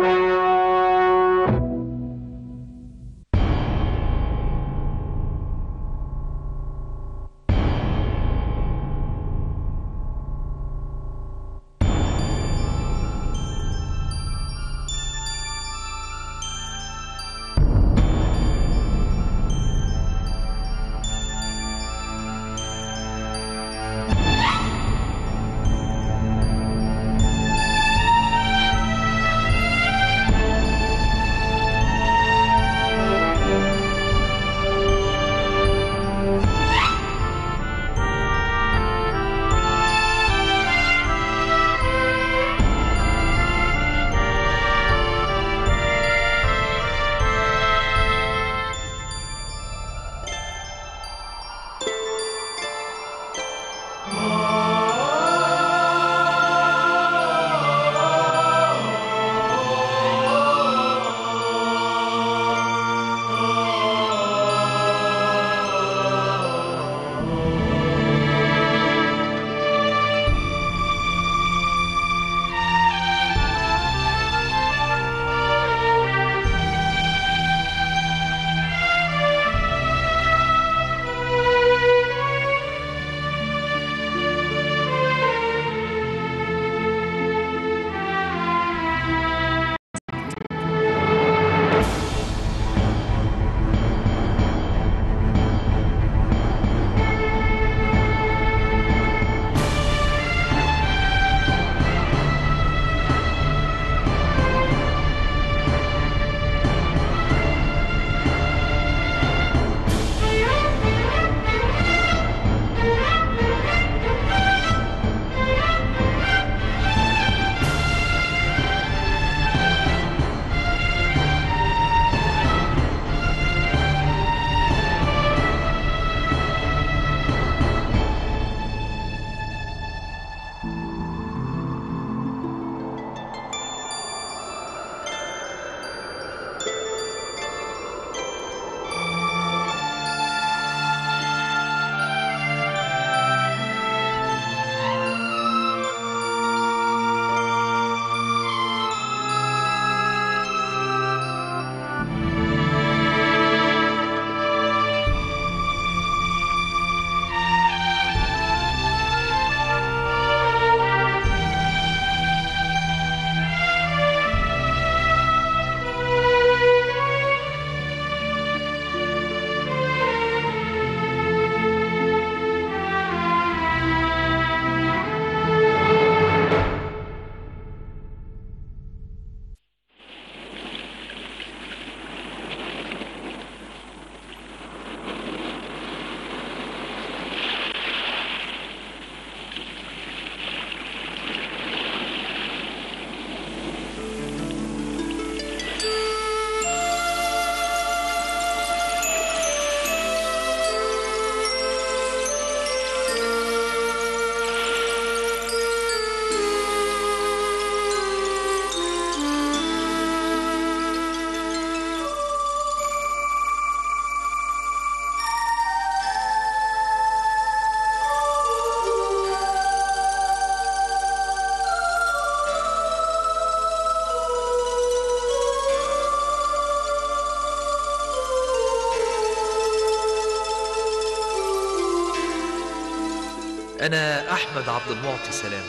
أنا أحمد عبد المعطي سلام،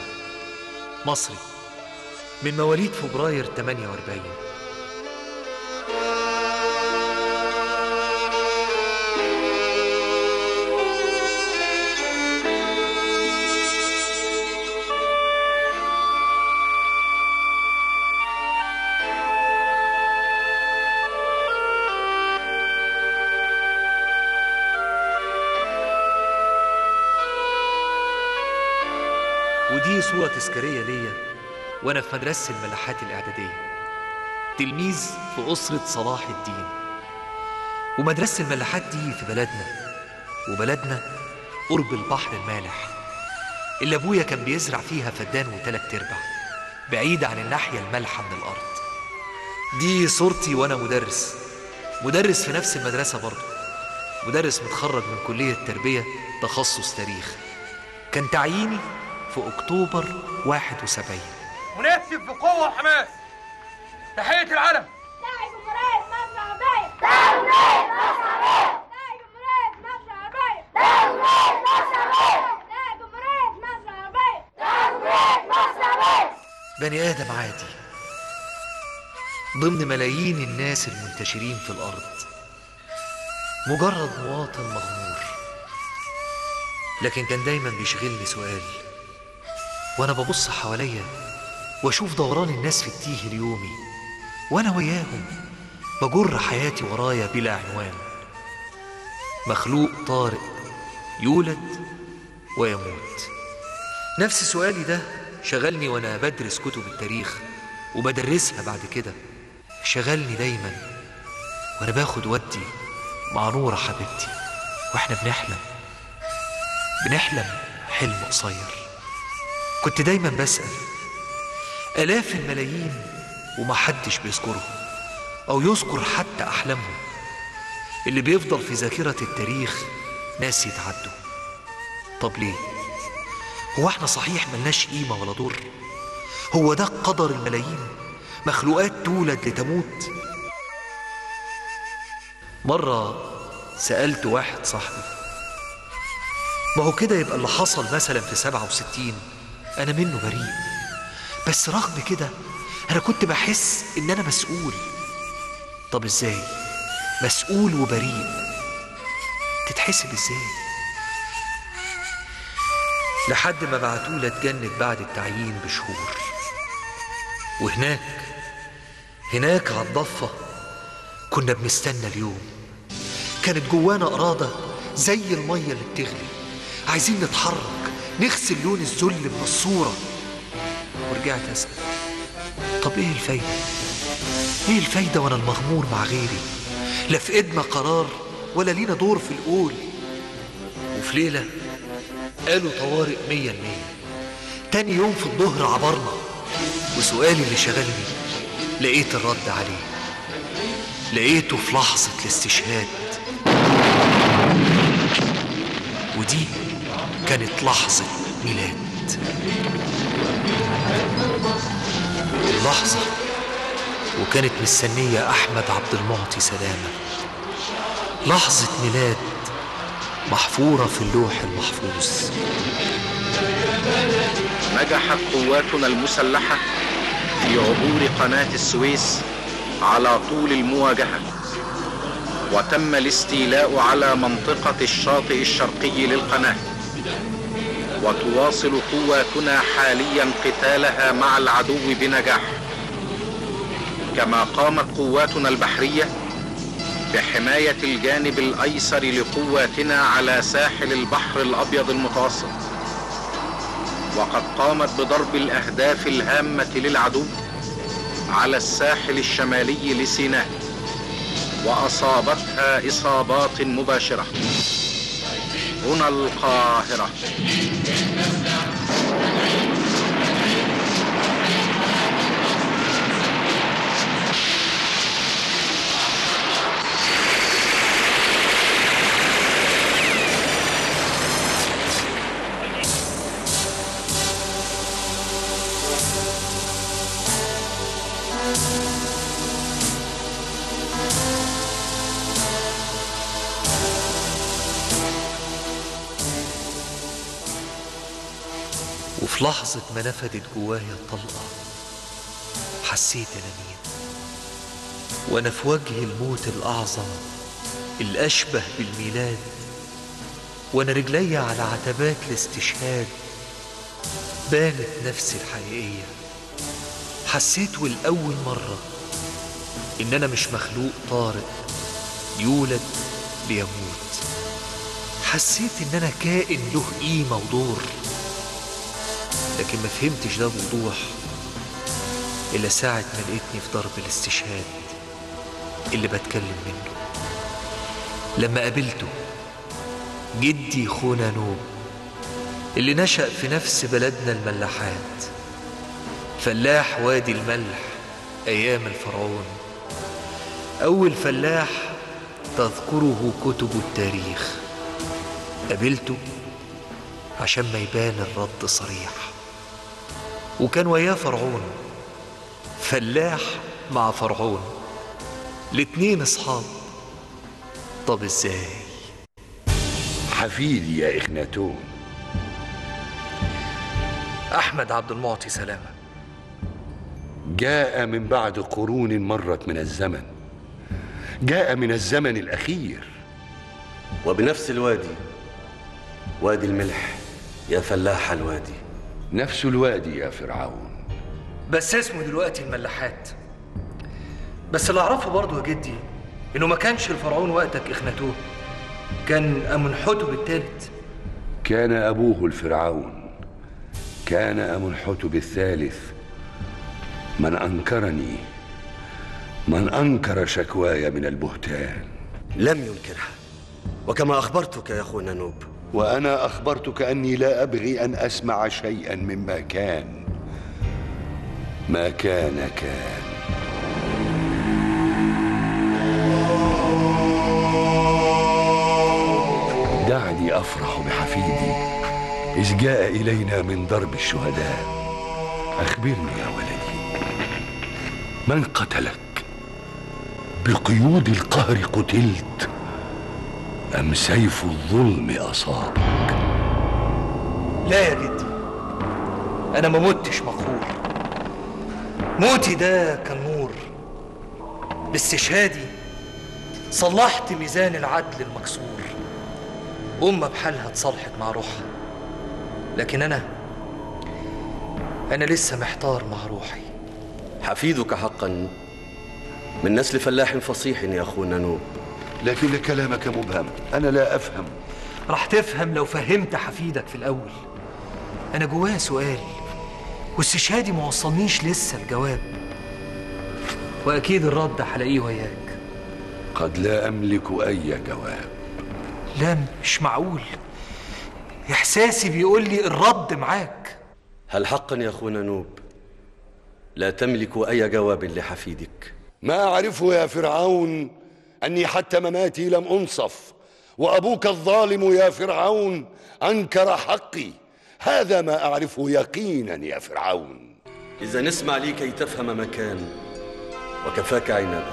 مصري، من مواليد فبراير 48. ودي صورة تذكارية ليا وأنا في مدرسة الملاحات الإعدادية، تلميذ في أسرة صلاح الدين. ومدرسة الملاحات دي في بلدنا، وبلدنا قرب البحر المالح اللي أبويا كان بيزرع فيها فدان و3 أرباع، بعيد عن الناحية المالحة من الأرض. دي صورتي وأنا مدرس في نفس المدرسة برضه، مدرس متخرج من كلية تربية تخصص تاريخ. كان تعييني في أكتوبر 71. ونهتف بقوة وحماس تحية العلم. تحية جمهورية مصر العربية. تحية جمهورية مصر العربية. تحية جمهورية مصر العربية. تحية جمهورية مصر العربية. تحية جمهورية مصر العربية. تحية جمهورية مصر العربية. بني آدم عادي ضمن ملايين الناس المنتشرين في الأرض، مجرد مواطن مغمور. لكن كان دايما بيشغلني سؤال وأنا ببص حواليا وأشوف دوران الناس في التيه اليومي، وأنا وياهم بجر حياتي ورايا بلا عنوان. مخلوق طارئ يولد ويموت. نفس سؤالي ده شغلني وأنا بدرس كتب التاريخ وبدرسها بعد كده، شغلني دايما وأنا باخد ودي مع نورة حبيبتي وإحنا بنحلم حلم قصير. كنت دايما بسأل آلاف الملايين ومحدش بيذكرهم أو يذكر حتى أحلامهم اللي بيفضل في ذاكرة التاريخ ناس يتعدوا. طب ليه؟ هو احنا صحيح ملناش قيمة ولا دور؟ هو ده قدر الملايين؟ مخلوقات تولد لتموت؟ مرة سألت واحد صاحبي، ما هو كده يبقى اللي حصل مثلا في 67 أنا منه بريء، بس رغم كده أنا كنت بحس إن أنا مسؤول. طب إزاي مسؤول وبريء؟ تتحسب إزاي؟ لحد ما بعتولي اتجند بعد التعيين بشهور، وهناك على الضفة كنا بنستنى اليوم. كانت جوانا إرادة زي المية اللي بتغلي، عايزين نتحرك نغسل لون الذل من الصورة. ورجعت أسأل طب إيه الفايدة؟ إيه الفايدة وأنا المغمور مع غيري؟ لا في إيدنا قرار ولا لينا دور في القول. وفي ليلة قالوا طوارئ 100%. تاني يوم في الظهر عبرنا، وسؤالي اللي شغلني لقيت الرد عليه، لقيته في لحظة الاستشهاد. ودي كانت لحظة ميلاد، اللحظة وكانت مستنية أحمد عبد المعطي سلامة. لحظة ميلاد محفورة في اللوح المحفوظ. نجحت قواتنا المسلحة في عبور قناة السويس على طول المواجهة، وتم الاستيلاء على منطقة الشاطئ الشرقي للقناة، وتواصل قواتنا حاليا قتالها مع العدو بنجاح. كما قامت قواتنا البحرية بحماية الجانب الأيسر لقواتنا على ساحل البحر الأبيض المتوسط، وقد قامت بضرب الأهداف الهامة للعدو على الساحل الشمالي لسيناء، وأصابتها إصابات مباشرة. هنا القاهرة. وفي لحظة ما نفدت جوايا الطلقة حسيت أنا مين، وأنا في وجه الموت الأعظم الأشبه بالميلاد، وأنا رجلي على عتبات الاستشهاد بانت نفسي الحقيقية. حسيت والأول مرة إن أنا مش مخلوق طارئ يولد ليموت. حسيت إن أنا كائن له قيمة ودور، لكن ما فهمتش ده بوضوح إلا ساعة ما لقيتني في ضرب الاستشهاد اللي بتكلم منه، لما قابلته جدي خونا نوب اللي نشأ في نفس بلدنا الملاحات، فلاح وادي الملح أيام الفرعون، أول فلاح تذكره كتب التاريخ. قابلته عشان ما يبان الرد صريح، وكان وياه فرعون فلاح مع فرعون، الاتنين اصحاب. طب ازاي؟ حفيدي يا إخناتون. احمد عبد المعطي سلامة جاء من بعد قرون مرت من الزمن، جاء من الزمن الأخير. وبنفس الوادي، وادي الملح يا فلاح الوادي. نفس الوادي يا فرعون، بس اسمه دلوقتي الملاحات. بس اللي اعرفه برضه يا جدي انه ما كانش الفرعون وقتك اخناتون، كان امنحتب الثالث. كان أبوه الفرعون، كان أمنحتب الثالث. من أنكرني، من أنكر شكواي من البهتان لم ينكرها، وكما أخبرتك يا أخونا نوب. وأنا أخبرتك أني لا أبغي أن أسمع شيئا مما كان. ما كان كان. دعني أفرح بحفيدي إذ جاء إلينا من درب الشهداء. أخبرني يا ولدي، من قتلك؟ بقيود القهر قتلت أم سيف الظلم أصابك؟ لا يا جدي، انا ما متش مقهور. موتي ده كان نور، باستشهادي صلحت ميزان العدل المكسور. أمة بحالها اتصالحت مع روحها، لكن أنا لسه محتار مع روحي. حفيدك حقا من نسل فلاح فصيح يا أخونا نوب. لكن كلامك مبهم، أنا لا أفهم. راح تفهم لو فهمت حفيدك في الأول. أنا جوايا سؤال واستشهادي ما وصلنيش لسه الجواب، وأكيد الرد هلاقيه وياك. قد لا أملك أي جواب. لا مش معقول، إحساسي بيقول لي الرد معاك. هل حقا يا أخونا نوب لا تملك أي جواب لحفيدك؟ ما أعرفه يا فرعون أني حتى مماتي لم أنصف، وأبوك الظالم يا فرعون أنكر حقي. هذا ما أعرفه يقينا يا فرعون. إذا نسمع لي كي تفهم مكان، وكفاك عنادا.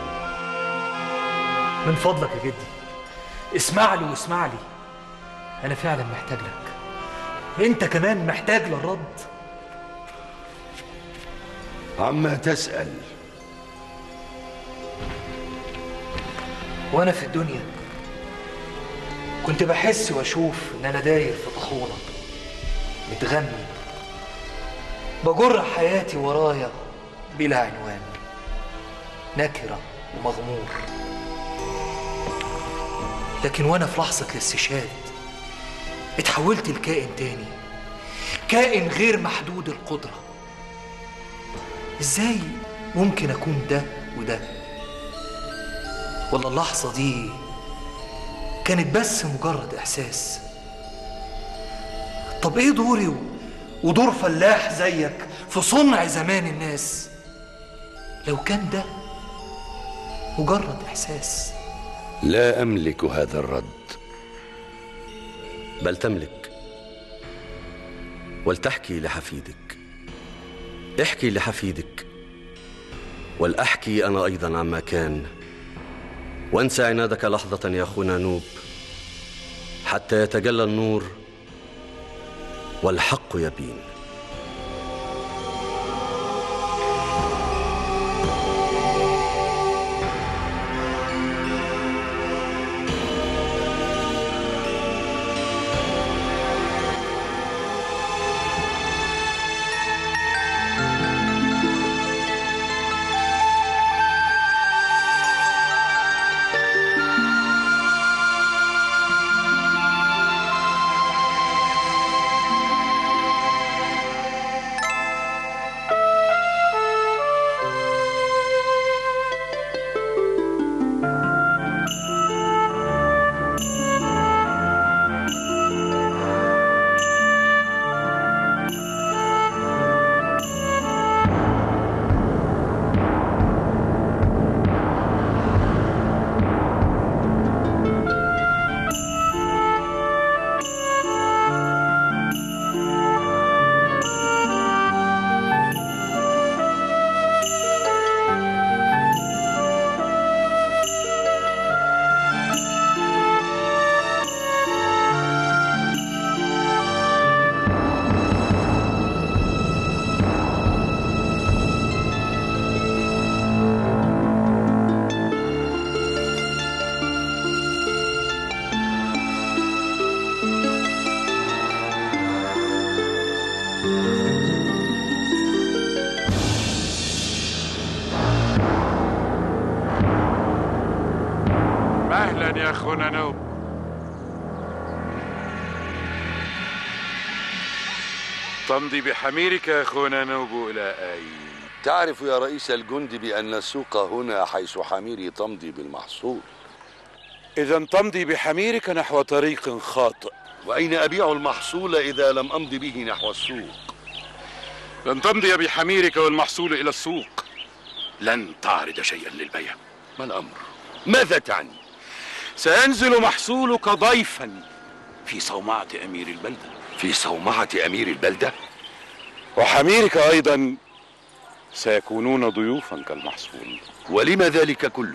من فضلك يا جدي اسمع لي واسمع لي، أنا فعلا محتاج لك، أنت كمان محتاج للرد. عما تسأل. وأنا في الدنيا كنت بحس وأشوف إن أنا داير في طاحونة، متغني بجر حياتي ورايا بلا عنوان، نكرة ومغمور. لكن وأنا في لحظة الاستشهاد اتحولت لكائن تاني، كائن غير محدود القدرة. إزاي ممكن أكون ده وده؟ ولا اللحظة دي كانت بس مجرد إحساس؟ طب إيه دوري ودور فلاح زيك في صنع زمان الناس لو كان ده مجرد إحساس؟ لا أملك هذا الرد. بل تملك، ولتحكي لحفيدك. احكي لحفيدك، ولأحكي أنا أيضا عما كان. وانسى عنادك لحظة يا أخونا نوب حتى يتجلى النور والحق يبين. يا أخونا نوب. تمضي بحميرك يا أخونا نوب إلى أين؟ تعرف يا رئيس الجند بأن السوق هنا حيث حميري تمضي بالمحصول. إذا تمضي بحميرك نحو طريق خاطئ. وأين أبيع المحصول إذا لم أمضي به نحو السوق؟ لن تمضي بحميرك والمحصول إلى السوق، لن تعرض شيئا للبيع. ما الأمر؟ ماذا تعني؟ سينزل محصولك ضيفا في صومعة أمير البلدة. في صومعة أمير البلدة؟ وحميرك أيضا سيكونون ضيوفا كالمحصول. ولم ذلك كله؟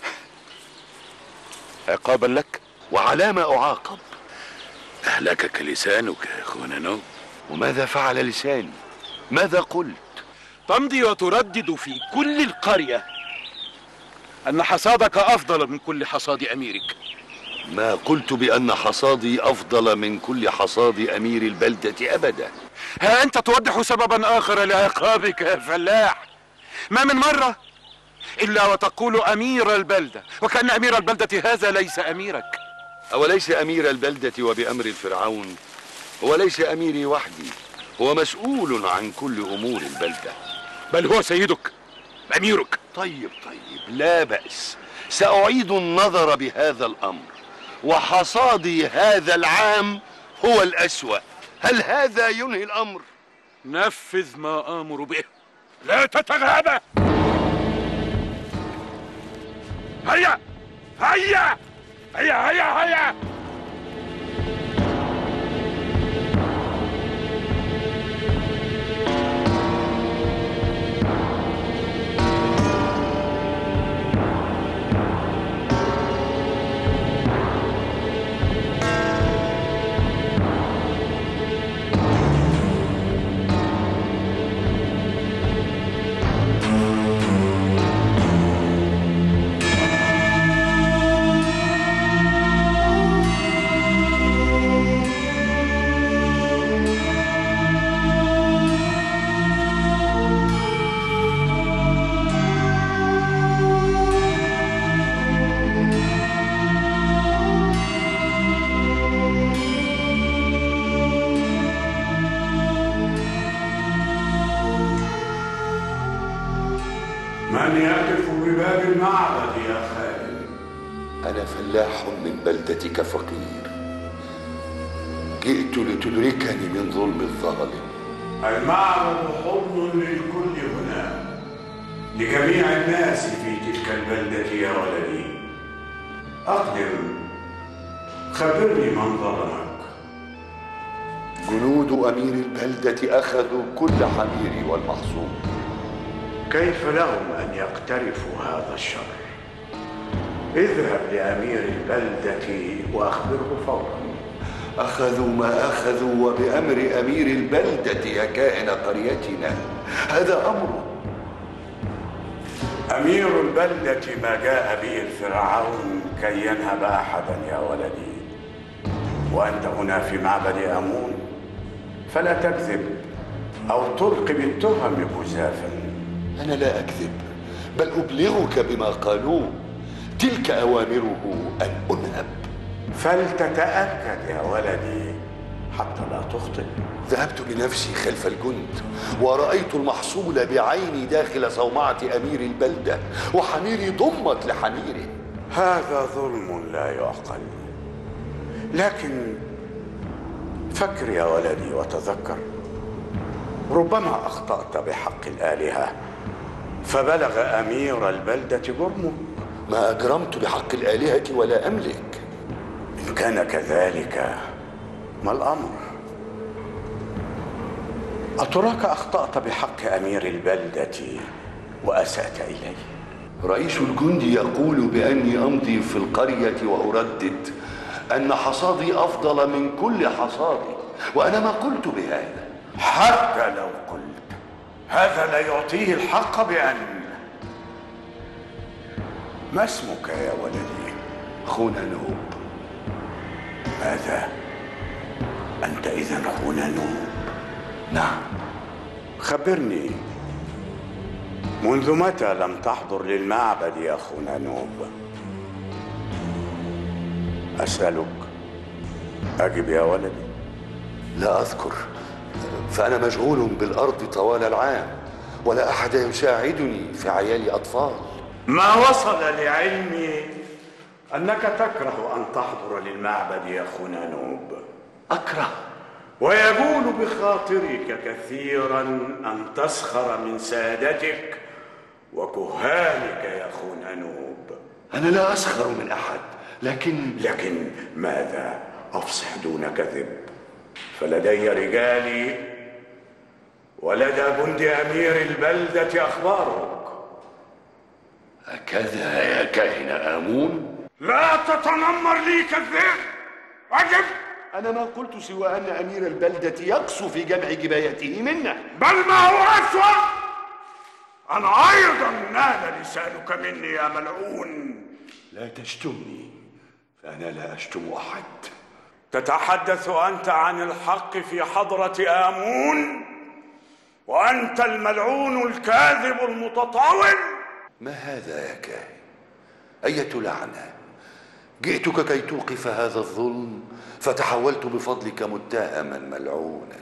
عقابا لك. وعلى ما أعاقب؟ أهلكك لسانك يا أخونا نوب. وماذا فعل لساني؟ ماذا قلت؟ تمضي وتردد في كل القرية أن حصادك أفضل من كل حصاد أميرك. ما قلت بأن حصادي أفضل من كل حصاد أمير البلدة أبدا. ها أنت توضح سببا آخر لعقابك يا فلاح. ما من مرة إلا وتقول أمير البلدة، وكأن أمير البلدة هذا ليس أميرك. أوليس أمير البلدة وبأمر الفرعون؟ هو ليس أميري وحدي، هو مسؤول عن كل أمور البلدة. بل هو سيدك أميرك. طيب لا بأس، سأعيد النظر بهذا الأمر. وحصادي هذا العام هو الأسوأ، هل هذا ينهي الأمر؟ نفذ ما آمر به، لا تتغابى. هيا هيا هيا هيا هيا. من يقف بباب المعبد يا خالد؟ أنا فلاح من بلدتك فقير، جئت لتدركني من ظلم الظالم. المعبد حضن للكل هنا، لجميع الناس في تلك البلدة يا ولدي. أقدم، خبرني من ظلمك. جنود أمير البلدة أخذوا كل حميري والمحصول. كيف لهم أن يقترفوا هذا الشر؟ اذهب لأمير البلدة وأخبره فورا. أخذوا ما أخذوا وبأمر أمير البلدة يا كائن قريتنا، هذا أمره. أمير البلدة ما جاء به الفرعون كي ينهب أحدا يا ولدي، وأنت هنا في معبد آمون، فلا تكذب أو تلقي بالتهم جزافا. أنا لا أكذب، بل أبلغك بما قالوه، تلك أوامره أن أنهب. فلتتأكد يا ولدي حتى لا تخطئ. ذهبت بنفسي خلف الجند ورأيت المحصول بعيني داخل صومعة أمير البلدة، وحميري ضمت لحميره. هذا ظلم لا يعقل، لكن فكر يا ولدي وتذكر، ربما أخطأت بحق الآلهة فبلغ أمير البلدة جرمه. ما أجرمت بحق الآلهة ولا أملك. إن كان كذلك ما الأمر؟ أتراك أخطأت بحق أمير البلدة وأسأت إليه؟ رئيس الجند يقول بأني أمضي في القرية وأردد أن حصادي أفضل من كل حصادي، وأنا ما قلت بهذا. حتى لو قلت، هذا لا يعطيه الحق بأن. ما اسمك يا ولدي؟ خونا نوب. ماذا؟ أنت إذن خونا نوب؟ نعم. خبرني، منذ متى لم تحضر للمعبد يا خونا نوب؟ أسألك أجب يا ولدي. لا أذكر، فأنا مشغول بالأرض طوال العام ولا أحد يساعدني في عيال أطفال. ما وصل لعلمي أنك تكره أن تحضر للمعبد يا خنانوب. أكره؟ ويجول بخاطرك كثيرا أن تسخر من سادتك وكهانك يا خنانوب. أنا لا أسخر من أحد، لكن ماذا؟ أفصح دون كذب. فلدي رجالي ولدى جند أمير البلدة أخبارك. هكذا يا كاهن آمون؟ لا تتنمر لي كالذئب. أجب. أنا ما قلت سوى أن أمير البلدة يقسو في جمع جبايته منا، بل ما هو أسوأ أنا أيضا نال لسانك مني يا ملعون. لا تشتمني، فأنا لا أشتم أحد. تتحدث أنت عن الحق في حضرة آمون وأنت الملعون الكاذب المتطاول. ما هذا يا كاهن؟ أية لعنة! جئتك كي توقف هذا الظلم فتحولت بفضلك متهما ملعونا.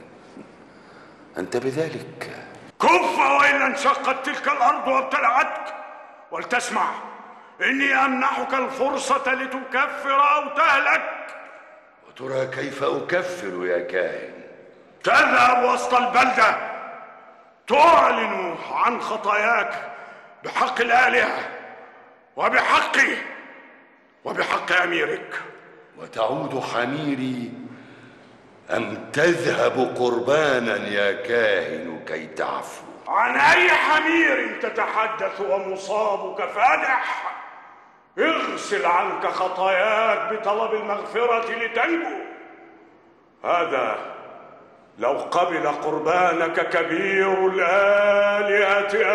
أنت بذلك كف، وإلا انشقت تلك الأرض وابتلعتك. ولتسمع، إني أمنحك الفرصة لتكفر أو تهلك. وترى كيف أكفر يا كاهن؟ تذهب وسط البلدة تعلن عن خطاياك بحق الآلهة وبحقي وبحق أميرك. وتعود حميري أم تذهب قربانا يا كاهن كي تعفو؟ عن أي حمير تتحدث ومصابك فادح؟ اغسل عنك خطاياك بطلب المغفرة لتنجو. هذا لو قبل قربانك كبير الآلهة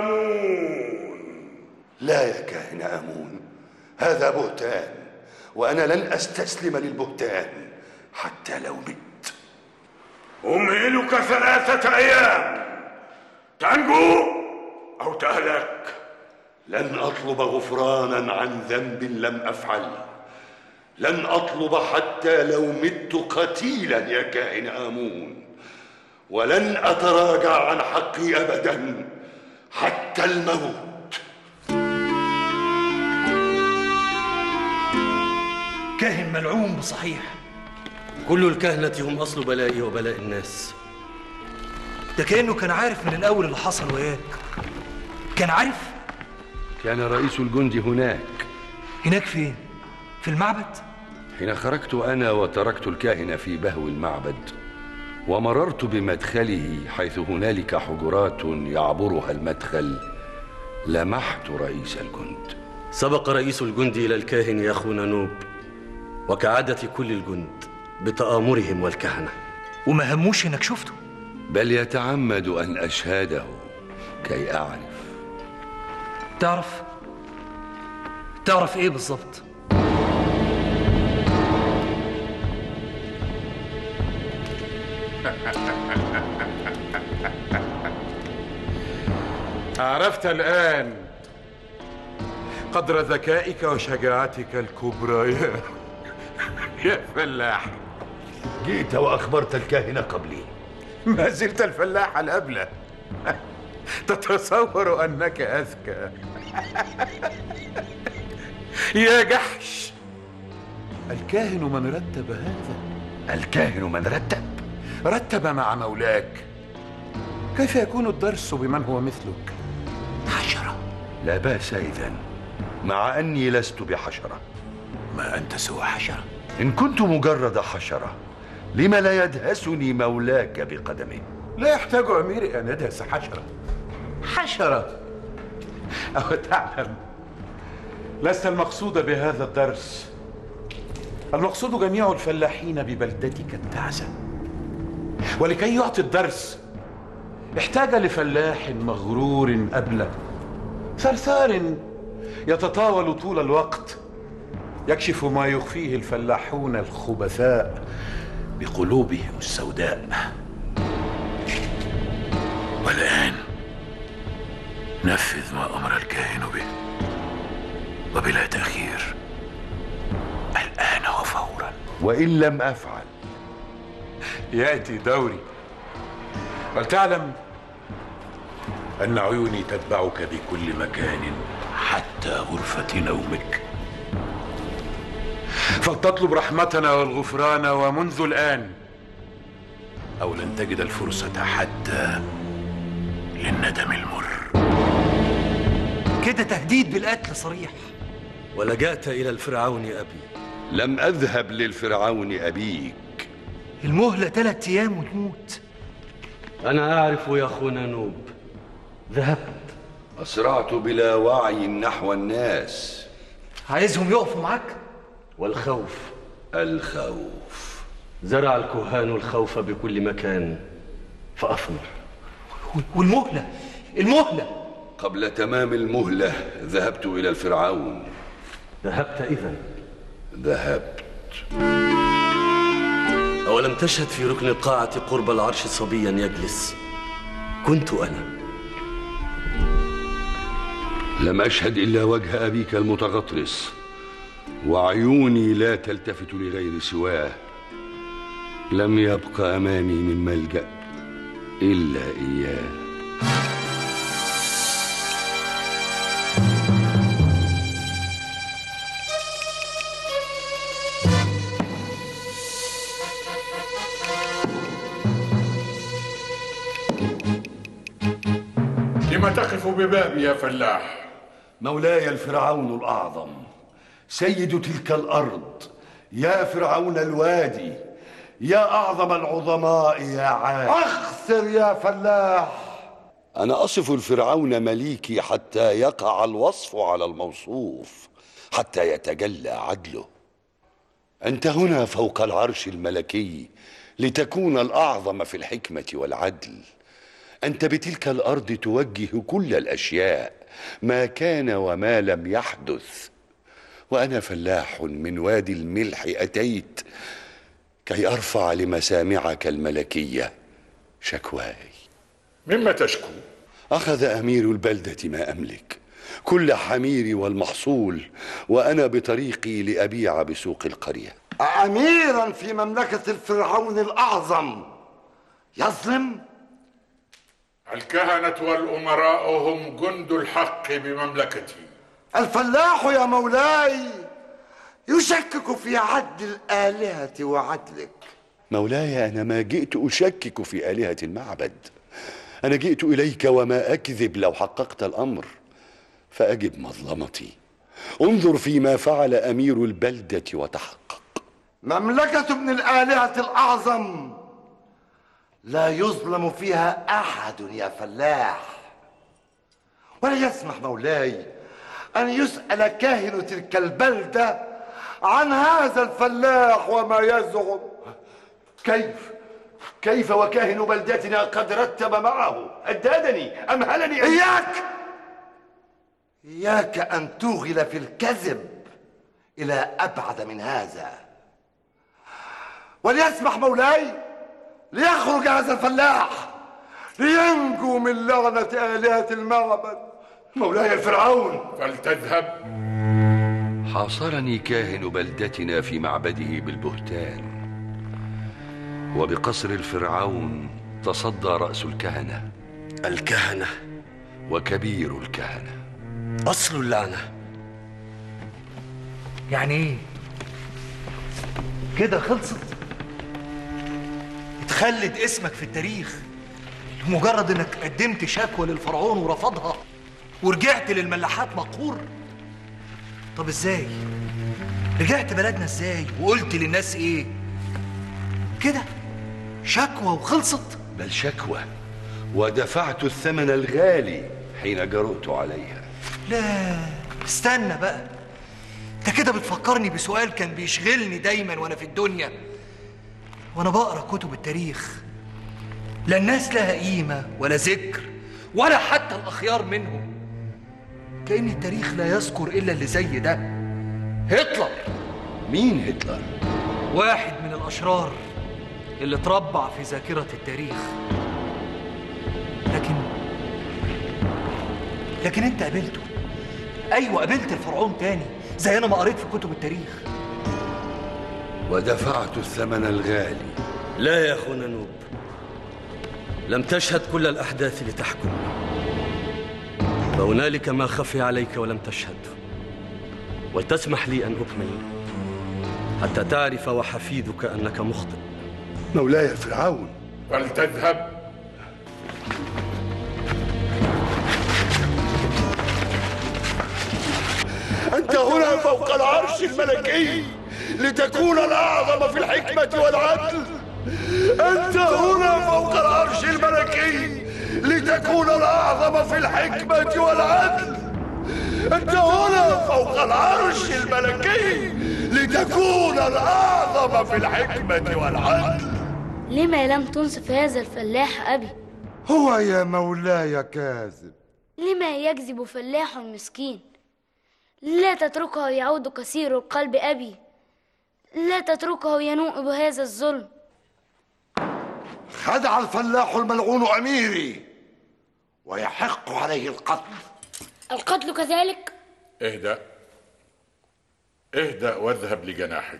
آمون. لا يا كاهن آمون، هذا بهتان، وأنا لن أستسلم للبهتان حتى لو مت. أمهلك 3 أيام تنجو أو تهلك. لن أطلب غفرانا عن ذنب لم أفعل، لن أطلب حتى لو مت قتيلا يا كاهن آمون، ولن أتراجع عن حقي أبدا حتى الموت. كاهن ملعون بصحيح. كل الكهنة هم أصل بلائي وبلاء الناس. ده كأنه كان عارف من الأول اللي حصل وياك. كان عارف؟ كان رئيس الجند هناك فين؟ في المعبد؟ حين خرجت أنا وتركت الكاهن في بهو المعبد ومررت بمدخله حيث هنالك حجرات يعبرها المدخل، لمحت رئيس الجند. سبق رئيس الجند إلى الكاهن يا خنانوب، وكعادة كل الجند بتآمرهم والكهنة. وما هموش إنك شفته؟ بل يتعمد أن أشهده كي أعرف. تعرف إيه بالظبط؟ عرفت الآن قدر ذكائك وشجاعتك الكبرى يا فلاح. جئت وأخبرت الكاهن قبلي. ما زلت الفلاح الأبلة. تتصور أنك أذكى. يا جحش، الكاهن من رتب هذا. الكاهن من رتب مع مولاك. كيف يكون الدرس بمن هو مثلك؟ حشرة. لا بأس إذن، مع أني لست بحشرة. ما أنت سوى حشرة. إن كنت مجرد حشرة، لم لا يدهسني مولاك بقدمه؟ لا يحتاج أميري أن يدهس حشرة. أو تعلم، لست المقصود بهذا الدرس. المقصود جميع الفلاحين ببلدتك التعسة. ولكي يعطي الدرس احتاج لفلاح مغرور أبله، ثرثار يتطاول طول الوقت، يكشف ما يخفيه الفلاحون الخبثاء بقلوبهم السوداء. والآن نفذ ما أمر الكاهن به وبلا تأخير، الآن وفورا. وإن لم أفعل يأتي دوري. ولتعلم أن عيوني تتبعك بكل مكان حتى غرفة نومك، فلتطلب رحمتنا والغفران ومنذ الآن، أو لن تجد الفرصة حتى للندم المر. كده تهديد بالقتل صريح. ولجأت إلى الفرعون أبي. لم أذهب للفرعون أبيك. المهلة 3 أيام وتموت. أنا أعرف يا أخونا نوب، ذهبت. أسرعت بلا وعي نحو الناس. عايزهم يقفوا معاك؟ والخوف. الخوف. زرع الكهان الخوف بكل مكان فأثمر. والمهلة؟ المهلة قبل تمام المهلة ذهبت إلى الفرعون. ذهبت إذن؟ ذهبت. أولم تشهد في ركن القاعة قرب العرش صبيا يجلس؟ كنت أنا. لم أشهد إلا وجه أبيك المتغطرس، وعيوني لا تلتفت لغير سواه. لم يبق أمامي من ملجأ إلا إياه. لم تقف ببابي يا فلاح؟ مولاي الفرعون الأعظم، سيد تلك الأرض، يا فرعون الوادي، يا أعظم العظماء يا عاد. أخسر يا فلاح. أنا أصف الفرعون مليكي حتى يقع الوصف على الموصوف، حتى يتجلى عدله. أنت هنا فوق العرش الملكي لتكون الأعظم في الحكمة والعدل. أنت بتلك الأرض توجه كل الأشياء، ما كان وما لم يحدث. وأنا فلاح من وادي الملح أتيت كي أرفع لمسامعك الملكية شكواي. مما تشكو؟ أخذ أمير البلدة ما أملك، كل حميري والمحصول، وأنا بطريقي لأبيع بسوق القرية. أميرا في مملكة الفرعون الأعظم يظلم؟ الكهنة والأمراء هم جند الحق بمملكتي. الفلاح يا مولاي يشكك في عدل الآلهة وعدلك. مولاي، أنا ما جئت أشكك في آلهة المعبد، أنا جئت إليك وما أكذب لو حققت الأمر، فأجب مظلمتي. انظر فيما فعل أمير البلدة وتحقق. مملكة ابن الآلهة الأعظم لا يظلم فيها أحد يا فلاح، ولا يسمح مولاي أن يسأل كاهن تلك البلدة عن هذا الفلاح وما يزعم. كيف وكاهن بلدتنا قد رتب معه؟ أدادني أمهلني. إياك أن توغل في الكذب إلى أبعد من هذا. وليسمح مولاي ليخرج هذا الفلاح لينجو من لعنة آلهة المعبد. مولاي الفرعون، فلتذهب. حاصرني كاهن بلدتنا في معبده بالبهتان، وبقصر الفرعون تصدى رأس الكهنة وكبير الكهنة. أصل اللعنة. يعني ايه؟ كده خلصت؟ اتخلد اسمك في التاريخ لمجرد انك قدمت شكوى للفرعون ورفضها ورجعت للملاحات مقهور؟ طب ازاي؟ رجعت بلدنا ازاي وقلت للناس ايه؟ كده شكوى وخلصت؟ بل شكوى ودفعت الثمن الغالي حين جرؤت عليها. لا استنى بقى، انت كده بتفكرني بسؤال كان بيشغلني دايما وانا في الدنيا وانا بقرا كتب التاريخ. لا الناس لها قيمه ولا ذكر ولا حتى الاخيار منهم، كأن التاريخ لا يذكر الا اللي زي ده. هتلر. مين هتلر؟ واحد من الاشرار اللي اتربع في ذاكره التاريخ. لكن انت قابلته. ايوه قابلت الفرعون تاني زي انا ما قريت في كتب التاريخ. ودفعت الثمن الغالي. لا يا أخونا نوب، لم تشهد كل الأحداث لتحكم، فهنالك ما خفي عليك ولم تشهد، ولتسمح لي أن أكمل حتى تعرف وحفيدك أنك مخطئ. مولاي فرعون. فلتذهب. أنت هنا فوق العرش الملكي لتكون الأعظم في الحكمة والعدل. أنت هنا فوق العرش الملكي لتكون الأعظم في الحكمة والعدل. أنت هنا فوق العرش الملكي لتكون الأعظم في الحكمة والعدل. لما لم تنصف هذا الفلاح أبي؟ هو يا مولاي كاذب. لما يكذب فلاح مسكين؟ لا تتركه يعود كثير القلب أبي، لا تتركه ينوء بهذا الظلم. خدع الفلاح الملعون أميري ويحق عليه القتل. القتل كذلك؟ اهدأ اهدأ واذهب لجناحك.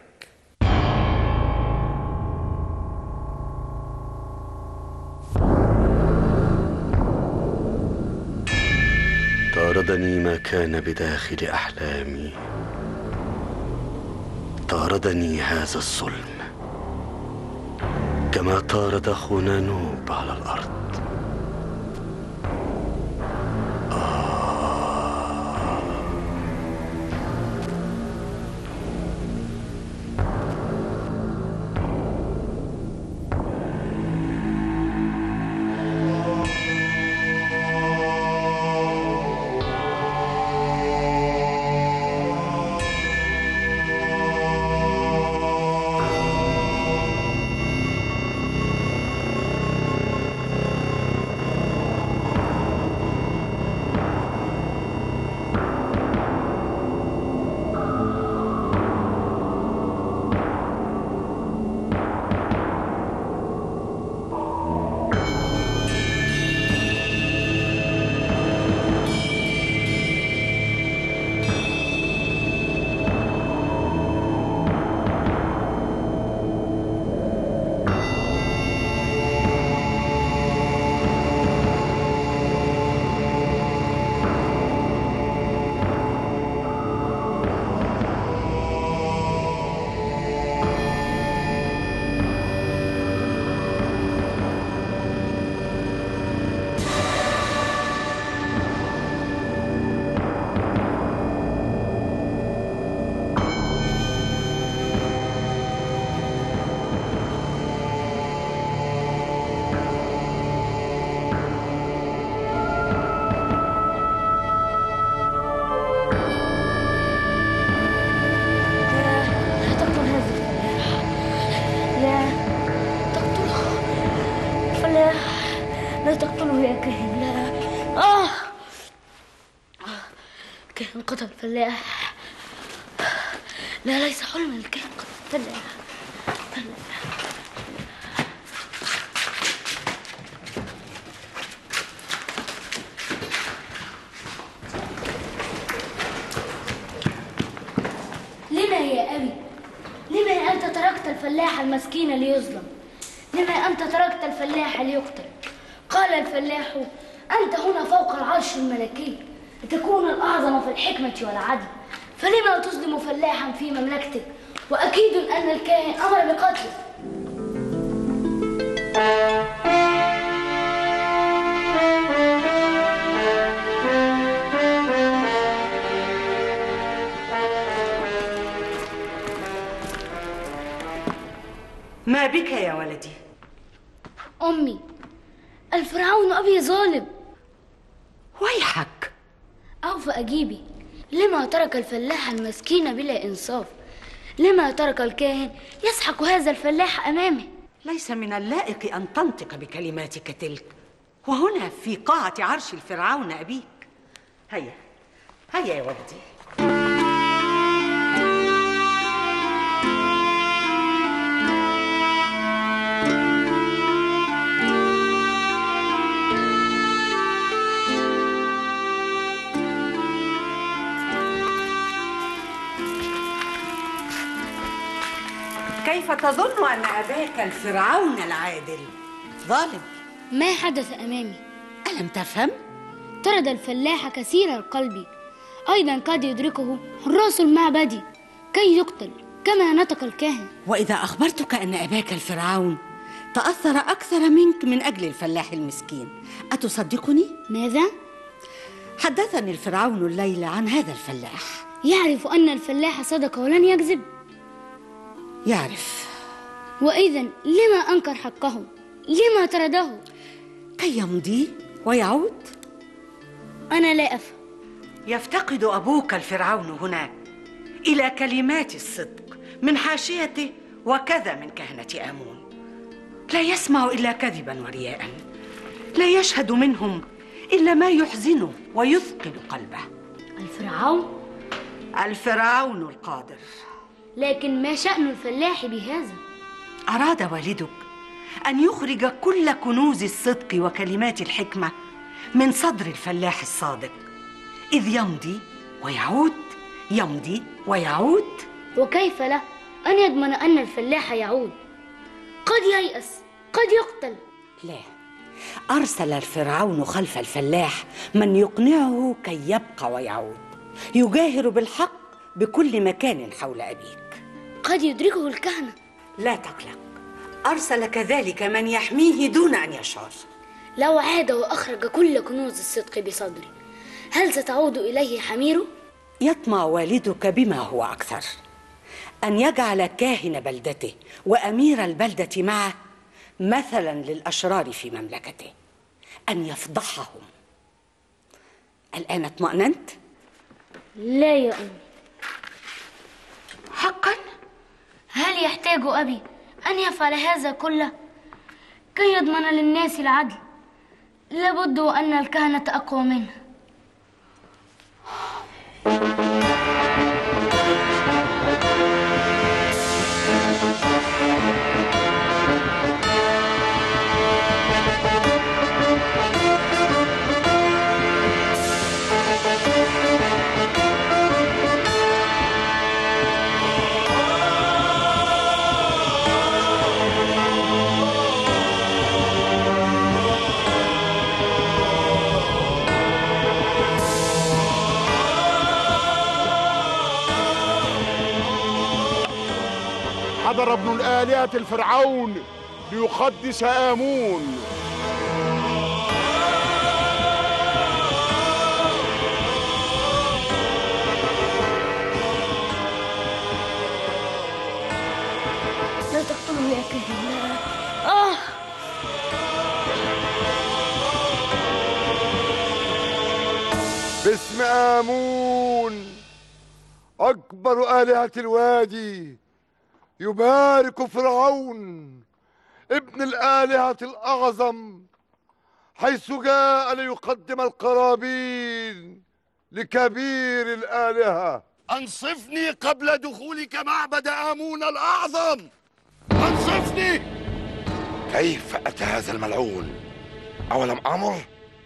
طاردني ما كان بداخل أحلامي، طاردني هذا الظلم كما طارد أخونا نوب على الأرض. لا تقتله يا كاهن، لا. كاهن قتل الفلاح. لا، ليس حلما، الكاهن قتل الفلاح. لما يا أبي؟ لما أنت تركت الفلاح المسكين ليظلم؟ لما أنت تركت الفلاح ليقتل؟ قال الفلاح: أنت هنا فوق العرش الملكي لتكون الأعظم في الحكمة والعدل، فلما تظلم فلاحا في مملكتك؟ وأكيد أن الكاهن أمر بقتله. ما بك يا ولدي؟ أمي، الفرعون أبي ظالم. ويحك. أو فأجيبي، لما ترك الفلاح المسكين بلا إنصاف؟ لما ترك الكاهن يسحق هذا الفلاح أمامه؟ ليس من اللائق أن تنطق بكلماتك تلك وهنا في قاعة عرش الفرعون أبيك. هيا هيا يا ولدي. أتظن أن أباك الفرعون العادل ظالم؟ ما حدث أمامي. ألم تفهم؟ طرد الفلاح كثير القلب، أيضا قد يدركه حراس المعبد كي يقتل كما نطق الكاهن. وإذا أخبرتك أن أباك الفرعون تأثر أكثر منك من أجل الفلاح المسكين أتصدقني؟ ماذا؟ حدثني الفرعون الليلة عن هذا الفلاح. يعرف أن الفلاح صدق ولن يكذب؟ يعرف. وإذا لما أنكر حقه؟ لما طرده؟ كي يمضي ويعود. أنا لا أفهم. يفتقد أبوك الفرعون هناك إلى كلمات الصدق من حاشيته وكذا من كهنة آمون. لا يسمع إلا كذبا ورياء، لا يشهد منهم إلا ما يحزنه ويثقل قلبه. الفرعون القادر. لكن ما شأن الفلاح بهذا؟ أراد والدك أن يخرج كل كنوز الصدق وكلمات الحكمة من صدر الفلاح الصادق، إذ يمضي ويعود، يمضي ويعود. وكيف له أن يضمن أن الفلاح يعود؟ قد ييأس، قد يقتل. لا، أرسل الفرعون خلف الفلاح من يقنعه كي يبقى ويعود، يجاهر بالحق بكل مكان حول أبيك. قد يدركه الكهنة. لا تقلق، أرسل كذلك من يحميه دون أن يشعر. لو عاد وأخرج كل كنوز الصدق بصدري، هل ستعود إليه حميره؟ يطمع والدك بما هو أكثر، أن يجعل كاهن بلدته وأمير البلدة معه مثلا للأشرار في مملكته، أن يفضحهم. الآن اطمأننت؟ لا يا أمي. حقا؟ هل يحتاج أبي أن يفعل هذا كله كي يضمن للناس العدل؟ لابد أن الكهنة أقوى منه. حضر ابن الآلهة الفرعون ليقدس آمون. لا تقتلوا يا كهنة. باسم آمون أكبر آلهة الوادي، يبارك فرعون ابن الآلهة الأعظم حيث جاء ليقدم القرابين لكبير الآلهة. أنصفني قبل دخولك معبد آمون الأعظم، أنصفني. كيف أتى هذا الملعون؟ أولم أمر؟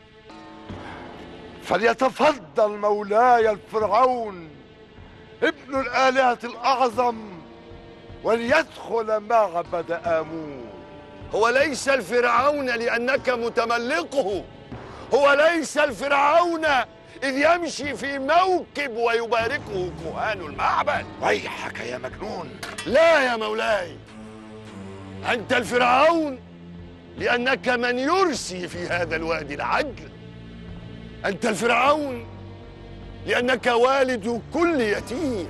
فليتفضل مولاي الفرعون ابن الآلهة الأعظم وليدخل معبد آمون. هو ليس الفرعون لأنك متملقه، هو ليس الفرعون إذ يمشي في موكب ويباركه كهان المعبد. ويحك يا مجنون. لا يا مولاي، أنت الفرعون لأنك من يرسي في هذا الوادي العدل. أنت الفرعون لأنك والد كل يتيم،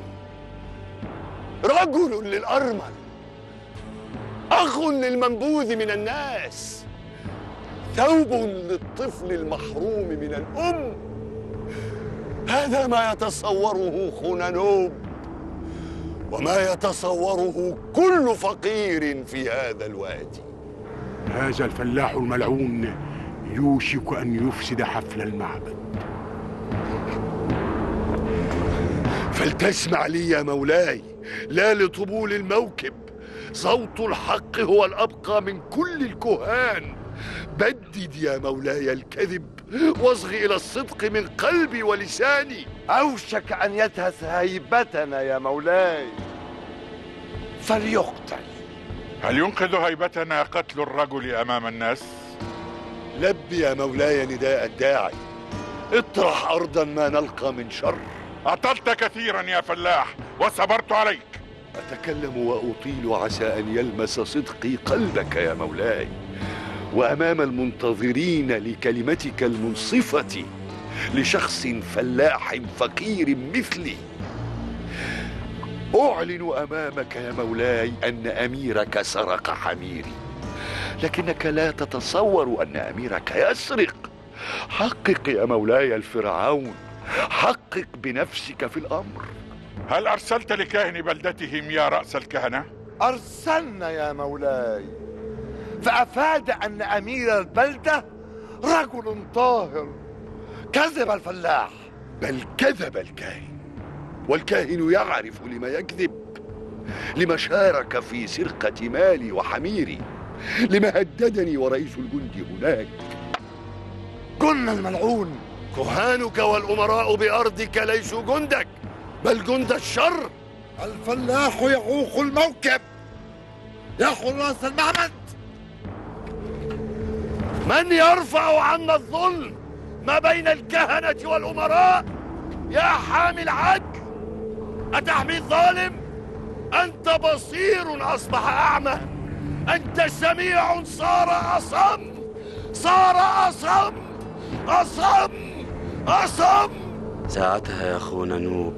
رجل للأرمل، أخ للمنبوذ من الناس، ثوب للطفل المحروم من الأم. هذا ما يتصوره خنانوب وما يتصوره كل فقير في هذا الوادي. هذا الفلاح الملعون يوشك أن يفسد حفل المعبد. فلتسمع لي يا مولاي، لا لطبول الموكب. صوت الحق هو الأبقى من كل الكهان. بدد يا مولاي الكذب واصغ إلى الصدق من قلبي ولساني. أوشك أن يدهس هيبتنا يا مولاي. فليقتل هل ينقذ هيبتنا قتل الرجل أمام الناس؟ لب يا مولاي نداء الداعي، اطرح أرضا ما نلقى من شر. أطلت كثيرا يا فلاح وصبرت عليك. أتكلم وأطيل عسى أن يلمس صدقي قلبك يا مولاي، وأمام المنتظرين لكلمتك المنصفة لشخص فلاح فقير مثلي أعلن أمامك يا مولاي أن أميرك سرق حميري، لكنك لا تتصور أن أميرك يسرق. حقق يا مولاي الفرعون، حقق بنفسك في الأمر. هل أرسلت لكاهن بلدتهم يا رأس الكهنة؟ أرسلنا يا مولاي، فأفاد أن أمير البلدة رجل طاهر. كذب الفلاح. بل كذب الكاهن، والكاهن يعرف لما يكذب، لما شارك في سرقة مالي وحميري، لما هددني ورئيس الجند هناك. جن الملعون. كهانك والأمراء بأرضك ليسوا جندك، بل جند الشر. الفلاح يعوق الموكب، يحرس المعبد. من يرفع عنا الظلم ما بين الكهنة والأمراء؟ يا حامي العدل، أتحمي الظالم؟ أنت بصير أصبح أعمى، أنت سميع صار أصم، صار أصم، أصم، أصم. ساعتها يا أخونا نوب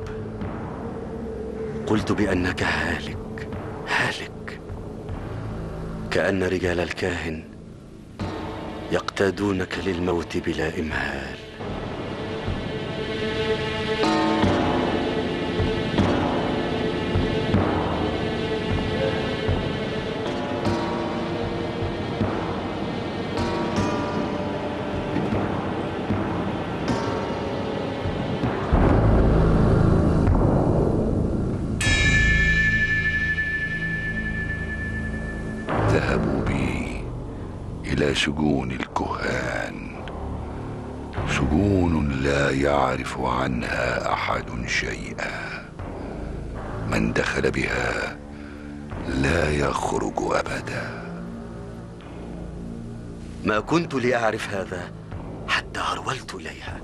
قلت بأنك هالك، هالك، كأن رجال الكاهن يقتادونك للموت بلا إمهال. ذهبوا بي إلى سجون الكهان، سجون لا يعرف عنها أحد شيئا، من دخل بها لا يخرج أبدا. ما كنت لأعرف هذا حتى هرولت إليها.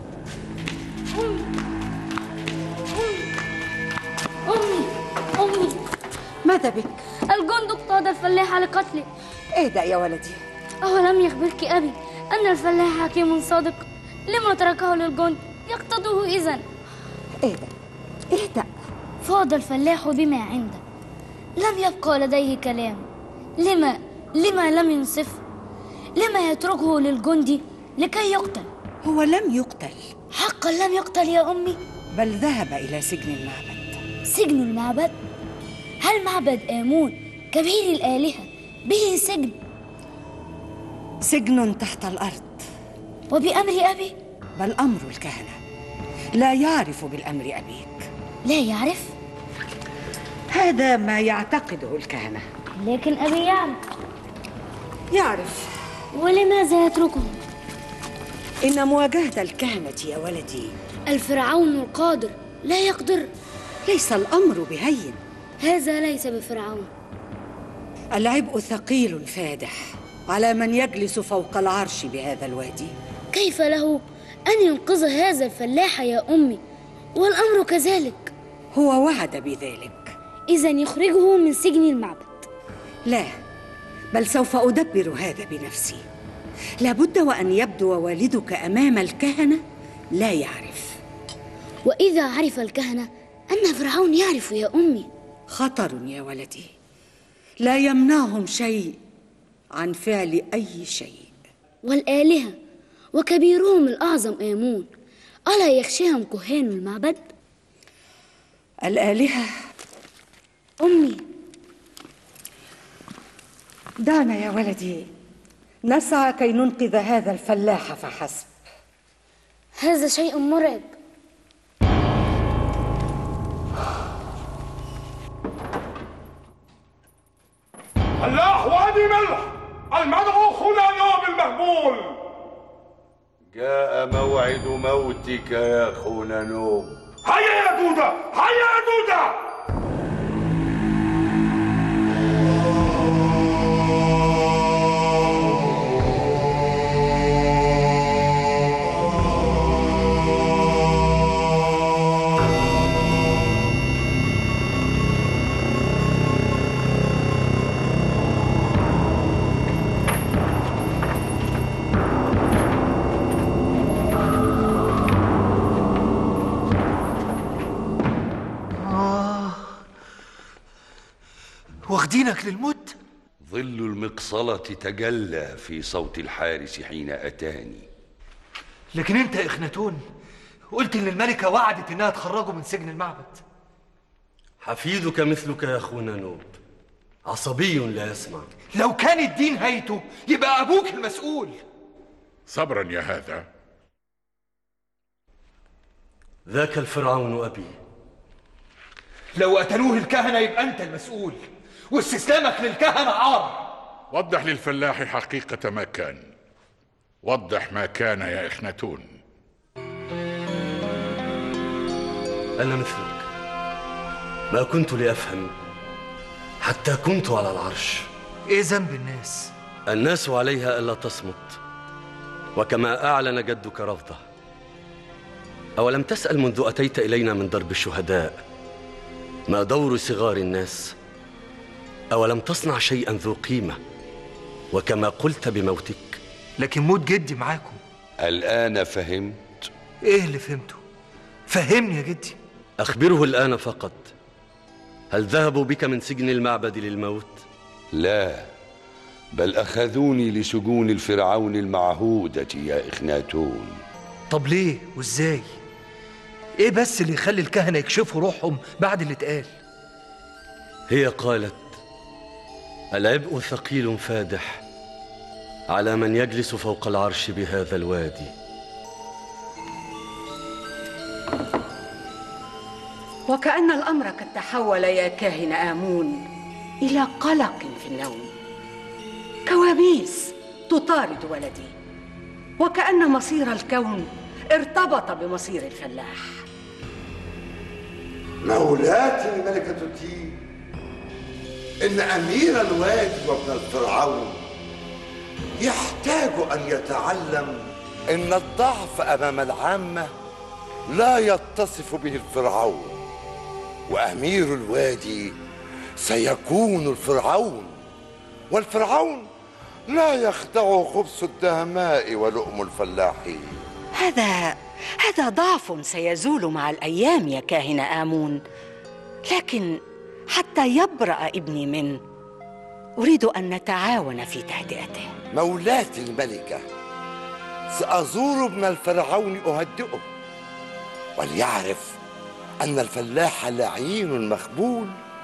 أمي ماذا بك؟ الجند اقتاد الفلاح لقتله. اهدأ يا ولدي. أولم يخبرك أبي أن الفلاح حكيم صادق؟ لما تركه للجند يقتضوه إذن؟ اهدأ اهدأ. فاض الفلاح بما عنده، لم يبقى لديه كلام. لما لم ينصفه؟ لما يتركه للجندي لكي يقتل؟ هو لم يقتل. حقا لم يقتل يا أمي؟ بل ذهب إلى سجن المعبد. سجن المعبد؟ هل معبد آمون كبير الآلهة به سجن؟ سجن تحت الأرض. وبأمر أبي؟ بل أمر الكهنة، لا يعرف بالأمر أبيك. لا يعرف؟ هذا ما يعتقده الكهنة. لكن أبي يعرف. يعرف. ولماذا يتركه؟ إن مواجهة الكهنة يا ولدي، الفرعون القادر لا يقدر. ليس الأمر بهين. هذا ليس بفرعون. العبء ثقيل فادح على من يجلس فوق العرش بهذا الوادي. كيف له أن ينقذ هذا الفلاح يا أمي والأمر كذلك؟ هو وعد بذلك. إذن يخرجه من سجن المعبد؟ لا، بل سوف أدبر هذا بنفسي. لابد وأن يبدو والدك أمام الكهنة لا يعرف. وإذا عرف الكهنة أن فرعون يعرف يا أمي؟ خطر يا ولدي، لا يمنعهم شيء عن فعل أي شيء. والآلهة وكبيرهم الأعظم آمون ألا يخشاهم كهان المعبد؟ الآلهة. أمي دعنا يا ولدي نسعى كي ننقذ هذا الفلاح فحسب. هذا شيء مرعب. فلاح وادي ملح، المدعو هنا نوب المهبول. جاء موعد موتك يا أخونا نوب. هيا يا دودة، هيا يا دودة. واخدينك للموت؟ ظل المقصلة تجلى في صوت الحارس حين أتاني. لكن انت يا اخناتون قلت ان الملكة وعدت انها تخرجه من سجن المعبد. حفيدك مثلك يا اخونا نوب، عصبي لا يسمع. لو كان الدين هيته يبقى ابوك المسؤول. صبرا يا هذا. ذاك الفرعون أبي. لو قتلوه الكهنة يبقى أنت المسؤول، واستسلامك للكهنة عار. وضح للفلاح حقيقة ما كان. وضح ما كان يا إخناتون. أنا مثلك، ما كنت لأفهم حتى كنت على العرش. إيه ذنب الناس؟ الناس عليها ألا تصمت، وكما أعلن جدك رفضه. أولم تسأل منذ أتيت إلينا من درب الشهداء ما دور صغار الناس؟ أولم تصنع شيئا ذو قيمة وكما قلت بموتك؟ لكن موت جدي معاكم. الآن فهمت؟ إيه اللي فهمته؟ فهمني يا جدي. أخبره الآن فقط، هل ذهبوا بك من سجن المعبد للموت؟ لا، بل أخذوني لسجون الفرعون المعهودة يا إخناتون. طب ليه وإزاي؟ إيه بس اللي يخلي الكهنة يكشفوا روحهم بعد اللي اتقال؟ هي قالت: العبء ثقيل فادح على من يجلس فوق العرش بهذا الوادي. وكأن الأمر قد تحول يا كاهن آمون إلى قلق في النوم، كوابيس تطارد ولدي، وكأن مصير الكون ارتبط بمصير الفلاح. مولاتي الملكة تي، إن أمير الوادي وابن الفرعون يحتاج أن يتعلم إن الضعف أمام العامة لا يتصف به الفرعون، وأمير الوادي سيكون الفرعون، والفرعون لا يخدع خبث الدهماء ولؤم الفلاحين. هذا ضعف سيزول مع الأيام يا كاهن آمون، لكن حتى يبرأ ابني منه أريد أن نتعاون في تهدئته. مولاتي الملكة، سأزور ابن الفرعون أهدئه، وليعرف أن الفلاح لعين مخبول.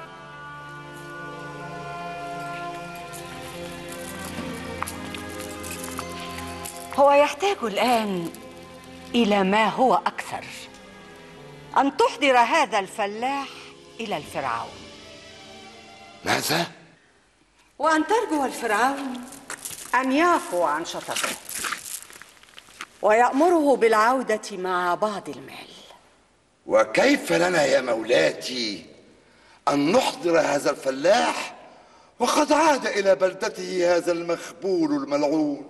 هو يحتاج الآن إلى ما هو أكثر، أن تحضر هذا الفلاح إلى الفرعون. ماذا؟ وأن ترجو الفرعون أن يعفو عن شططه ويأمره بالعودة مع بعض المال. وكيف لنا يا مولاتي أن نحضر هذا الفلاح وقد عاد إلى بلدته هذا المخبول الملعون؟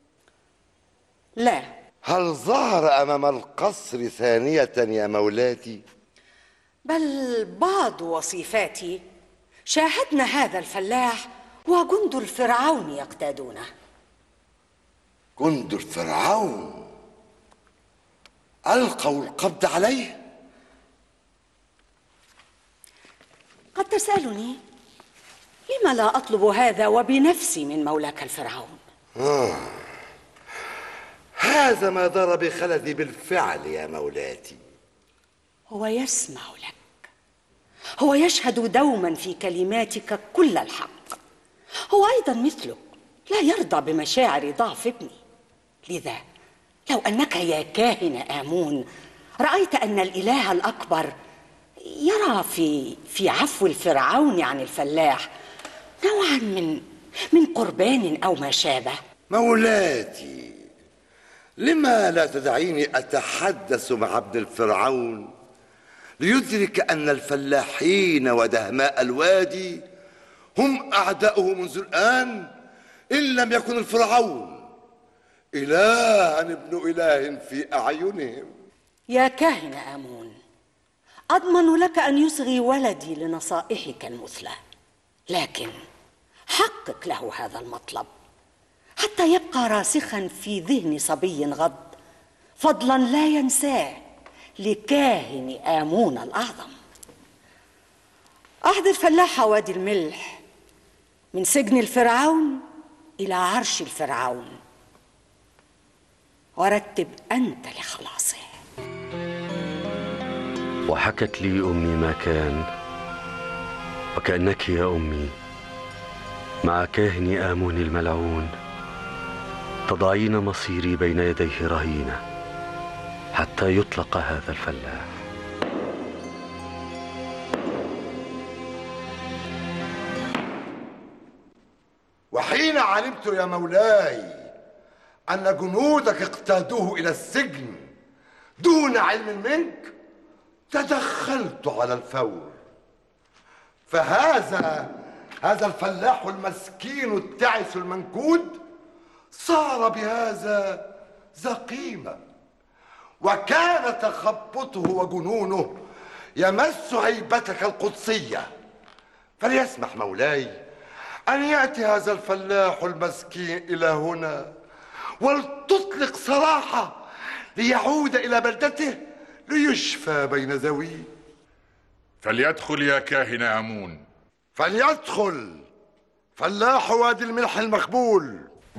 لا. هل ظهر أمام القصر ثانية يا مولاتي؟ بل بعض وصيفاتي شاهدنا هذا الفلاح وجند الفرعون يقتادونه. جند الفرعون ألقوا القبض عليه؟ قد تسألني لما لا أطلب هذا وبنفسي من مولاك الفرعون؟ هذا ما دار بخلدي بالفعل يا مولاتي. هو يسمع لك، هو يشهد دوما في كلماتك كل الحق. هو أيضا مثلك لا يرضى بمشاعر ضعف ابني. لذا لو أنك يا كاهن آمون رأيت أن الإله الأكبر يرى في عفو الفرعون عن الفلاح نوعا من قربان أو ما شابه. مولاتي، لما لا تدعيني أتحدث مع ابن الفرعون ليدرك أن الفلاحين ودهماء الوادي هم أعداؤه منذ الآن، إن لم يكن الفرعون إلها ابن إله في أعينهم. يا كاهن آمون، أضمن لك أن يصغي ولدي لنصائحك المثلى، لكن حقق له هذا المطلب حتى يبقى راسخا في ذهن صبي غض، فضلا لا ينساه لكاهن آمون الأعظم. أحضر فلاح وادي الملح من سجن الفرعون إلى عرش الفرعون، ورتب أنت لخلاصه. وحكت لي أمي ما كان، وكأنك يا أمي مع كاهن آمون الملعون تضعين مصيري بين يديه رهينة حتى يطلق هذا الفلاح. وحين علمت يا مولاي أن جنودك اقتادوه إلى السجن دون علم منك تدخلت على الفور، فهذا الفلاح المسكين التعس المنكود صار بهذا زقيما، وكان تخبطه وجنونه يمس هيبتك القدسية. فليسمح مولاي أن يأتي هذا الفلاح المسكين إلى هنا ولتطلق سراحه ليعود إلى بلدته ليشفى بين ذويه. فليدخل يا كاهن آمون. فليدخل فلاح وادي الملح المخبول.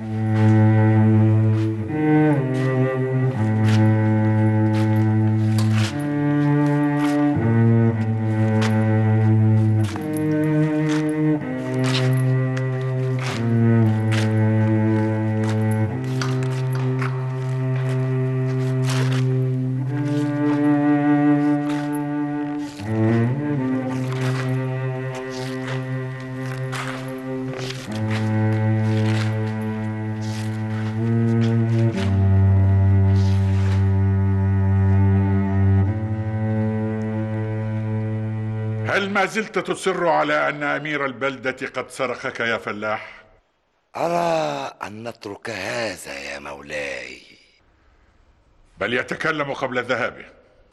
هل ما زلت تصر على أن أمير البلدة قد سرقك يا فلاح؟ أرى أن نترك هذا يا مولاي. بل يتكلم قبل ذهابه.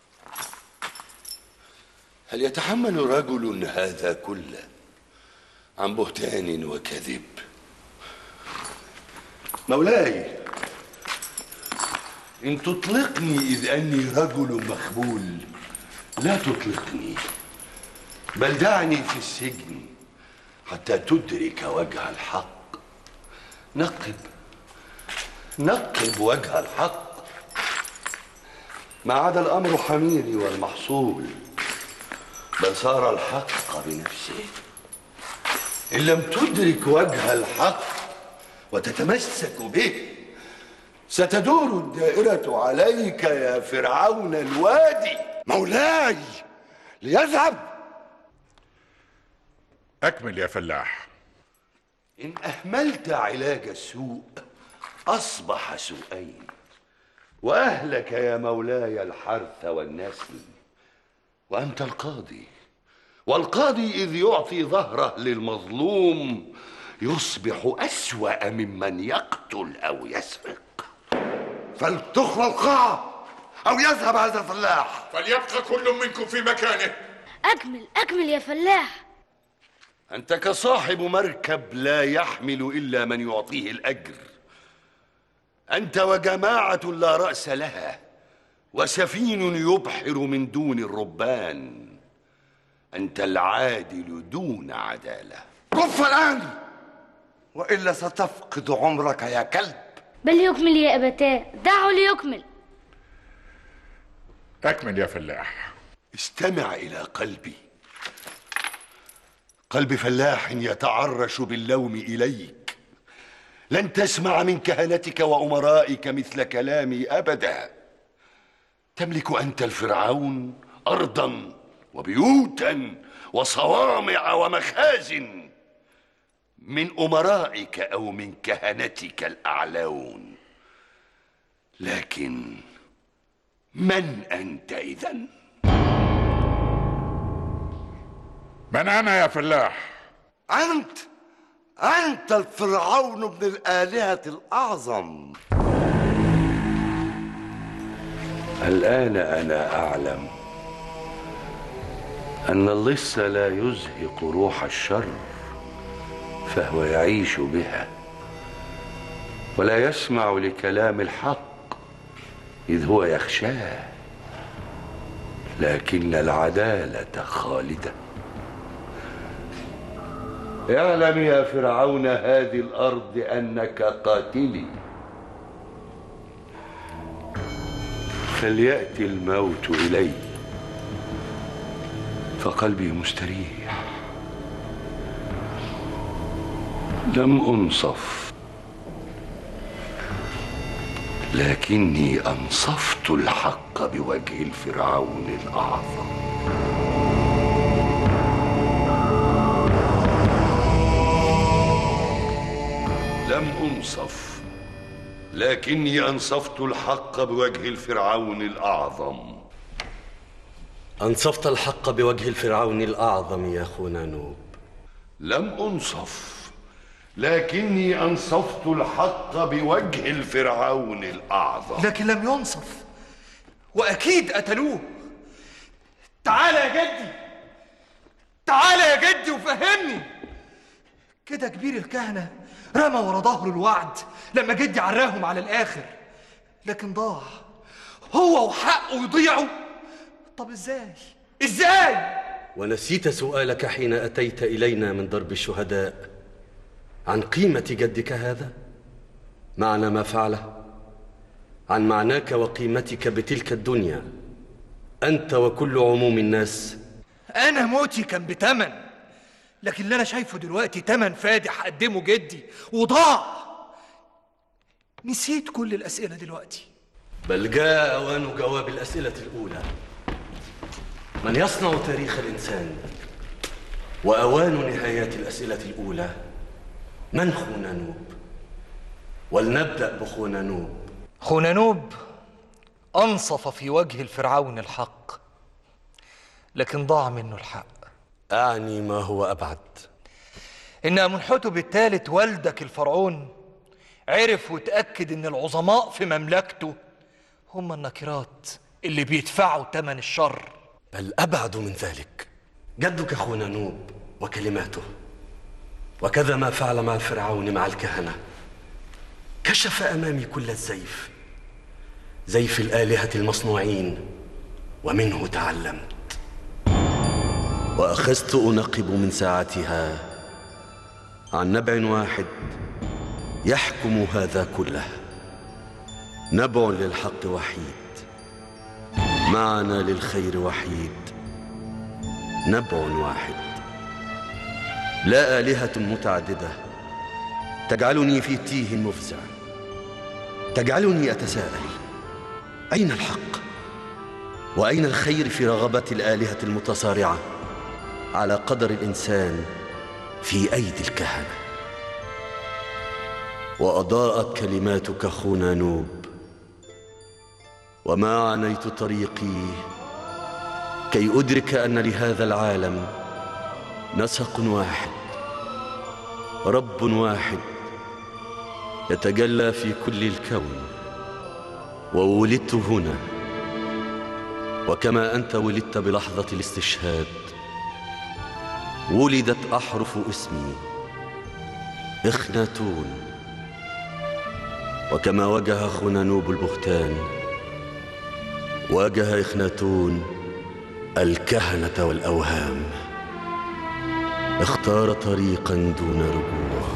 هل يتحمل رجل هذا كله عن بهتان وكذب؟ مولاي، إن تطلقني إذ أني رجل مخبول لا تطلقني، بل دعني في السجن حتى تدرك وجه الحق. نقب وجه الحق. ما عاد الأمر حميري والمحصول، بل صار الحق بنفسه. إن لم تدرك وجه الحق وتتمسك به ستدور الدائرة عليك يا فرعون الوادي. مولاي، ليذهب. أكمل يا فلاح. إن أهملت علاج السوء أصبح سوءين، وأهلك يا مولاي الحرث والنسل. وأنت القاضي، والقاضي إذ يعطي ظهره للمظلوم يصبح أسوأ ممن يقتل أو يسرق. فلتخلى القاعة أو يذهب هذا الفلاح. فليبقى كل منكم في مكانه. أكمل يا فلاح. أنت كصاحب مركب لا يحمل إلا من يعطيه الأجر. أنت وجماعة لا رأس لها، وسفين يبحر من دون الربان. أنت العادل دون عدالة. كف الآن وإلا ستفقد عمرك يا كلب. بل يكمل يا أبتاه، دعه ليكمل. أكمل يا فلاح. استمع إلى قلبي، قلب فلاح يتعرش باللوم إليك. لن تسمع من كهنتك وأمرائك مثل كلامي أبدا. تملك أنت الفرعون أرضا وبيوتا وصوامع ومخازن. من أمرائك أو من كهنتك الأعلون. لكن من أنت إذن؟ من أنا يا فلاح؟ أنت الفرعون ابن الآلهة الأعظم. الآن أنا أعلم أن اللص لا يزهق روح الشر، فهو يعيش بها ولا يسمع لكلام الحق إذ هو يخشاه. لكن العدالة خالدة، اعلم يا فرعون هذه الأرض أنك قاتلي، فليأتي الموت إلي فقلبي مستريح. لم أنصف، لكني أنصفت الحق بوجه الفرعون الأعظم. لم أنصف، لكني أنصفت الحق بوجه الفرعون الأعظم. أنصفت الحق بوجه الفرعون الأعظم يا خونانوب. لم أنصف، لكني أنصفت الحق بوجه الفرعون الأعظم. لكن لم ينصف، وأكيد قتلوه. تعال يا جدي، تعال يا جدي وفهمني. كده كبير الكهنة رمى ورا ظهره الوعد لما جدي عراهم على الآخر، لكن ضاع هو وحقه يضيعوا. طب ازاي؟ ونسيت سؤالك حين أتيت إلينا من درب الشهداء عن قيمة جدك هذا؟ معنى ما فعله، عن معناك وقيمتك بتلك الدنيا أنت وكل عموم الناس. أنا موتي كان بتمن، لكن اللي أنا شايفه دلوقتي تمن فادح قدمه جدي وضاع. نسيت كل الأسئلة دلوقتي. بل جاء أوان جواب الأسئلة الأولى. من يصنع تاريخ الإنسان؟ وأوان نهايات الأسئلة الأولى. من خونانوب؟ ولنبدأ بخونانوب. خونانوب أنصف في وجه الفرعون الحق، لكن ضاع منه الحق. أعني ما هو أبعد؟ إن أمنحتب الثالث والدك الفرعون عرف وتأكد إن العظماء في مملكته هم النكرات اللي بيدفعوا ثمن الشر. بل أبعد من ذلك، جدك خونانوب وكلماته، وكذا ما فعل مع الفرعون مع الكهنة. كشف أمامي كل الزيف، زيف الآلهة المصنوعين، ومنه تعلمت. وأخذت أنقب من ساعتها عن نبع واحد يحكم هذا كله، نبع للحق وحيد، معنى للخير وحيد، نبع واحد. لا آلهة متعددة تجعلني في تيه مفزع، تجعلني أتساءل أين الحق؟ وأين الخير في رغبة الآلهة المتصارعة على قدر الإنسان في أيدي الكهنة؟ وأضاءت كلماتك خونانوب، وما عنيت طريقي كي أدرك أن لهذا العالم نسق واحد، رب واحد يتجلى في كل الكون. وولدت هنا، وكما أنت ولدت بلحظة الاستشهاد ولدت أحرف اسمي إخناتون. وكما واجه خونانوب البهتان واجه إخناتون الكهنة والأوهام، اختار طريقا دون رجوع.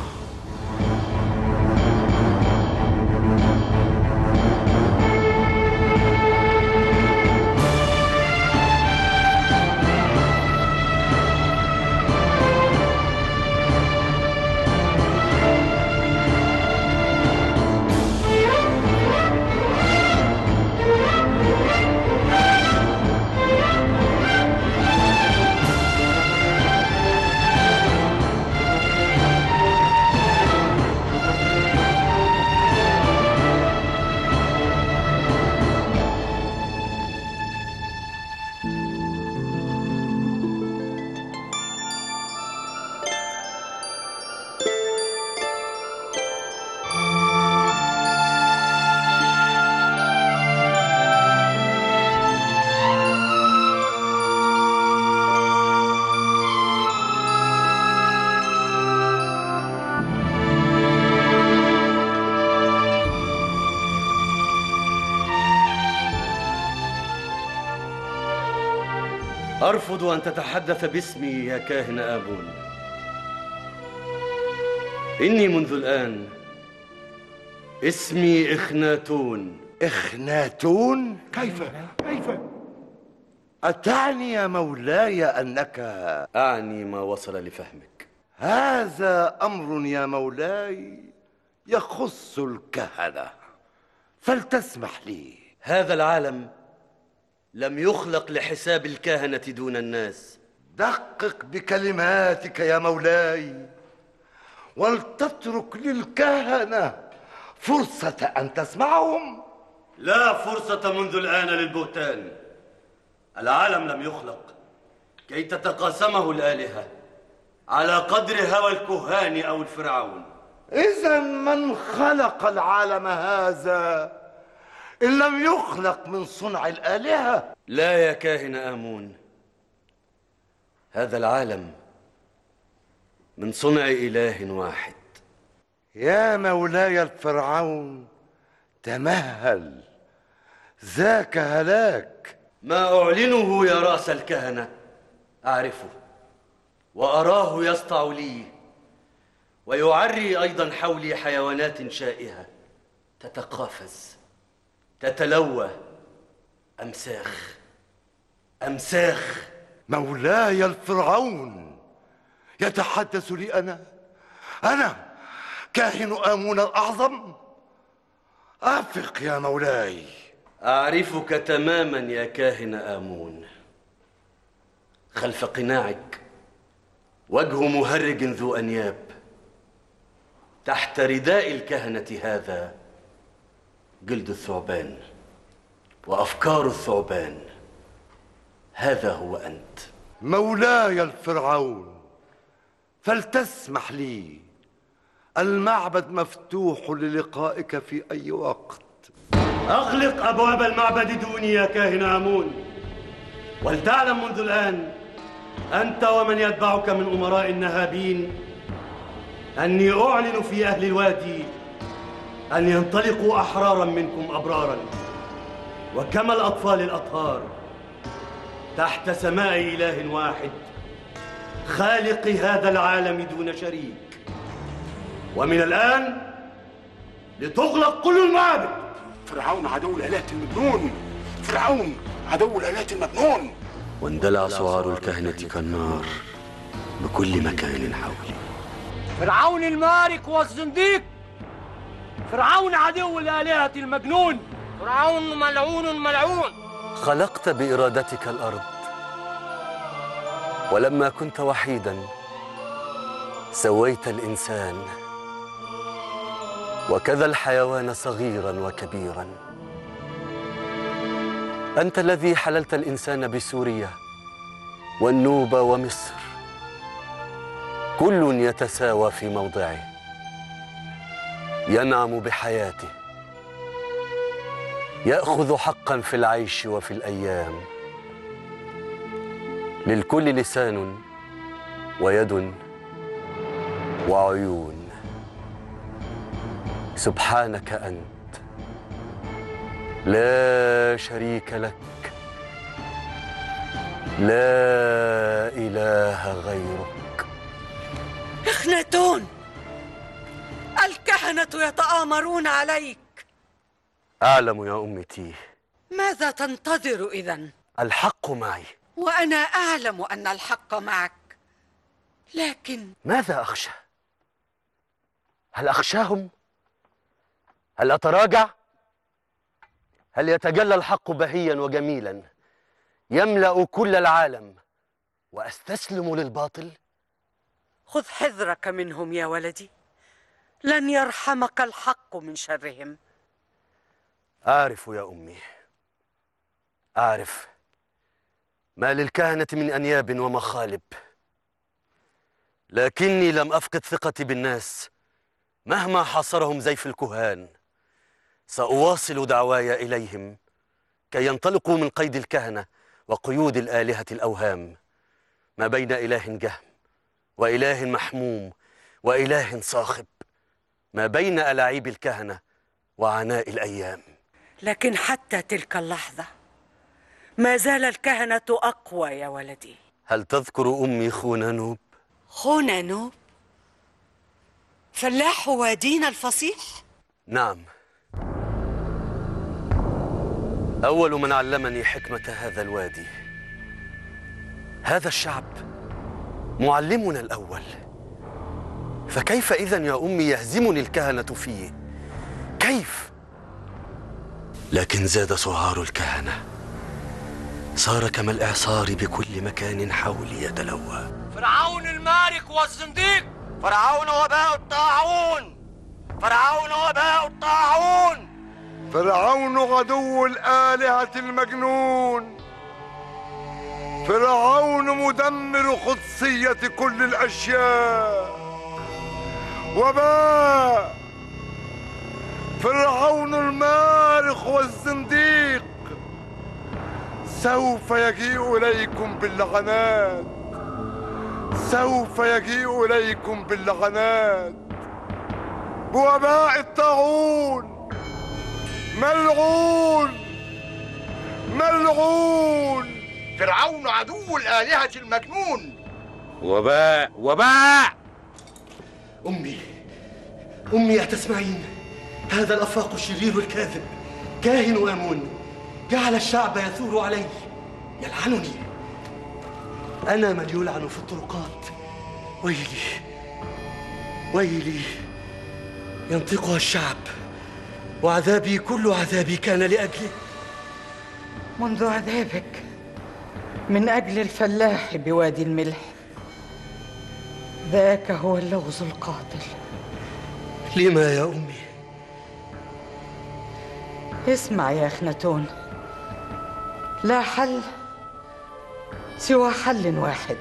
أرفض أن تتحدث باسمي يا كاهن آمون. إني منذ الآن اسمي إخناتون. إخناتون؟ كيف؟ أتعني يا مولاي أنك أعني ما وصل لفهمك. هذا أمر يا مولاي يخص الكهنة، فلتسمح لي. هذا العالم لم يخلق لحساب الكهنة دون الناس. دقق بكلماتك يا مولاي، ولتترك للكهنة فرصة أن تسمعهم. لا فرصة منذ الآن للبهتان. العالم لم يخلق كي تتقاسمه الآلهة على قدر هوى الكهان أو الفرعون. إذا من خلق العالم هذا إن لم يخلق من صنع الآلهة؟ لا يا كاهن آمون، هذا العالم من صنع إله واحد. يا مولاي الفرعون تمهل، ذاك هلاك. ما أعلنه يا رأس الكهنة أعرفه وأراه يسطع لي، ويعري أيضا حولي حيوانات شائهة تتقافز تتلوى. أمساخ. مولاي الفرعون يتحدث لي أنا كاهن آمون الأعظم؟ أفق يا مولاي. أعرفك تماما يا كاهن آمون. خلف قناعك وجه مهرج ذو أنياب، تحت رداء الكهنة هذا جلد الثعبان وأفكار الثعبان. هذا هو أنت. مولاي الفرعون فلتسمح لي، المعبد مفتوح للقائك في أي وقت. أغلق أبواب المعبد دوني يا كاهن آمون، ولتعلم منذ الآن أنت ومن يتبعك من أمراء النهابين أني أعلن في أهل الوادي أن ينطلقوا أحرارا منكم أبرارا، وكما الأطفال الأطهار تحت سماء إله واحد خالق هذا العالم دون شريك. ومن الآن لتغلق كل المعابد. فرعون عدو الآلهة المجنون، فرعون عدو الآلهة المجنون. واندلع سعار الكهنة كالنار بكل مكان حولي. فرعون المارق والزنديق، فرعون عدو الآلهة المجنون، فرعون ملعون. خلقت بإرادتك الأرض، ولما كنت وحيدا سويت الإنسان، وكذا الحيوان صغيرا وكبيرا. أنت الذي حللت الإنسان بسوريا والنوبة ومصر، كل يتساوى في موضعه، ينعم بحياته، يأخذ حقا في العيش وفي الأيام. للكل لسان ويد وعيون. سبحانك أنت، لا شريك لك، لا إله غيرك. إخناتون، الكهنة يتآمرون عليك. أعلم يا أمتي. ماذا تنتظر إذن؟ الحق معي. وأنا أعلم أن الحق معك، لكن ماذا أخشى؟ هل أخشاهم؟ هل أتراجع؟ هل يتجلى الحق بهيا وجميلا يملأ كل العالم وأستسلم للباطل؟ خذ حذرك منهم يا ولدي، لن يرحمك الحق من شرهم. أعرف يا أمي، أعرف ما للكهنة من أنياب ومخالب، لكني لم أفقد ثقتي بالناس مهما حاصرهم زيف الكهان. سأواصل دعواي إليهم كي ينطلقوا من قيد الكهنة وقيود الآلهة الأوهام، ما بين إله جهم وإله محموم وإله صاخب، ما بين ألاعيب الكهنة وعناء الأيام. لكن حتى تلك اللحظة ما زال الكهنة أقوى يا ولدي. هل تذكر أمي خونانوب؟ خونانوب؟ فلاح وادينا الفصيح؟ نعم، أول من علمني حكمة هذا الوادي. هذا الشعب معلمنا الأول، فكيف إذن يا أمي يهزمني الكهنة فيه؟ كيف؟ لكن زاد سعار الكهنة، صار كما الإعصار بكل مكان حولي يتلوى. فرعون المارق والزنديق، فرعون وباء الطاعون، فرعون وباء الطاعون، فرعون عدو الآلهة المجنون، فرعون مدمر قدسية كل الأشياء، وباء فرعون المارق والزنديق، سوف يجيء إليكم باللعنات، سوف يجيء إليكم باللعنات، بوباء الطاعون، ملعون ملعون، فرعون عدو الآلهة المجنون، وباء أمي أتسمعين؟ هذا الأفاق الشرير الكاذب كاهن آمون جعل الشعب يثور علي يلعنني. أنا من يلعن في الطرقات. ويلي ويلي، ينطقها الشعب، وعذابي كل عذابي كان لأجله. منذ عذابك من أجل الفلاح بوادي الملح، ذاك هو اللغز القاتل. لما يا أمي؟ اسمع يا أخناتون، لا حل سوى حل واحد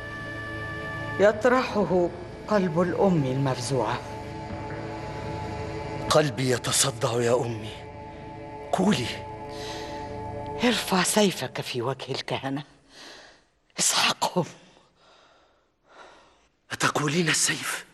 يطرحه قلب الأم المفزوعة. قلبي يتصدع يا أمي، قولي. ارفع سيفك في وجه الكهنة، اسحقهم. أتقولين السيف؟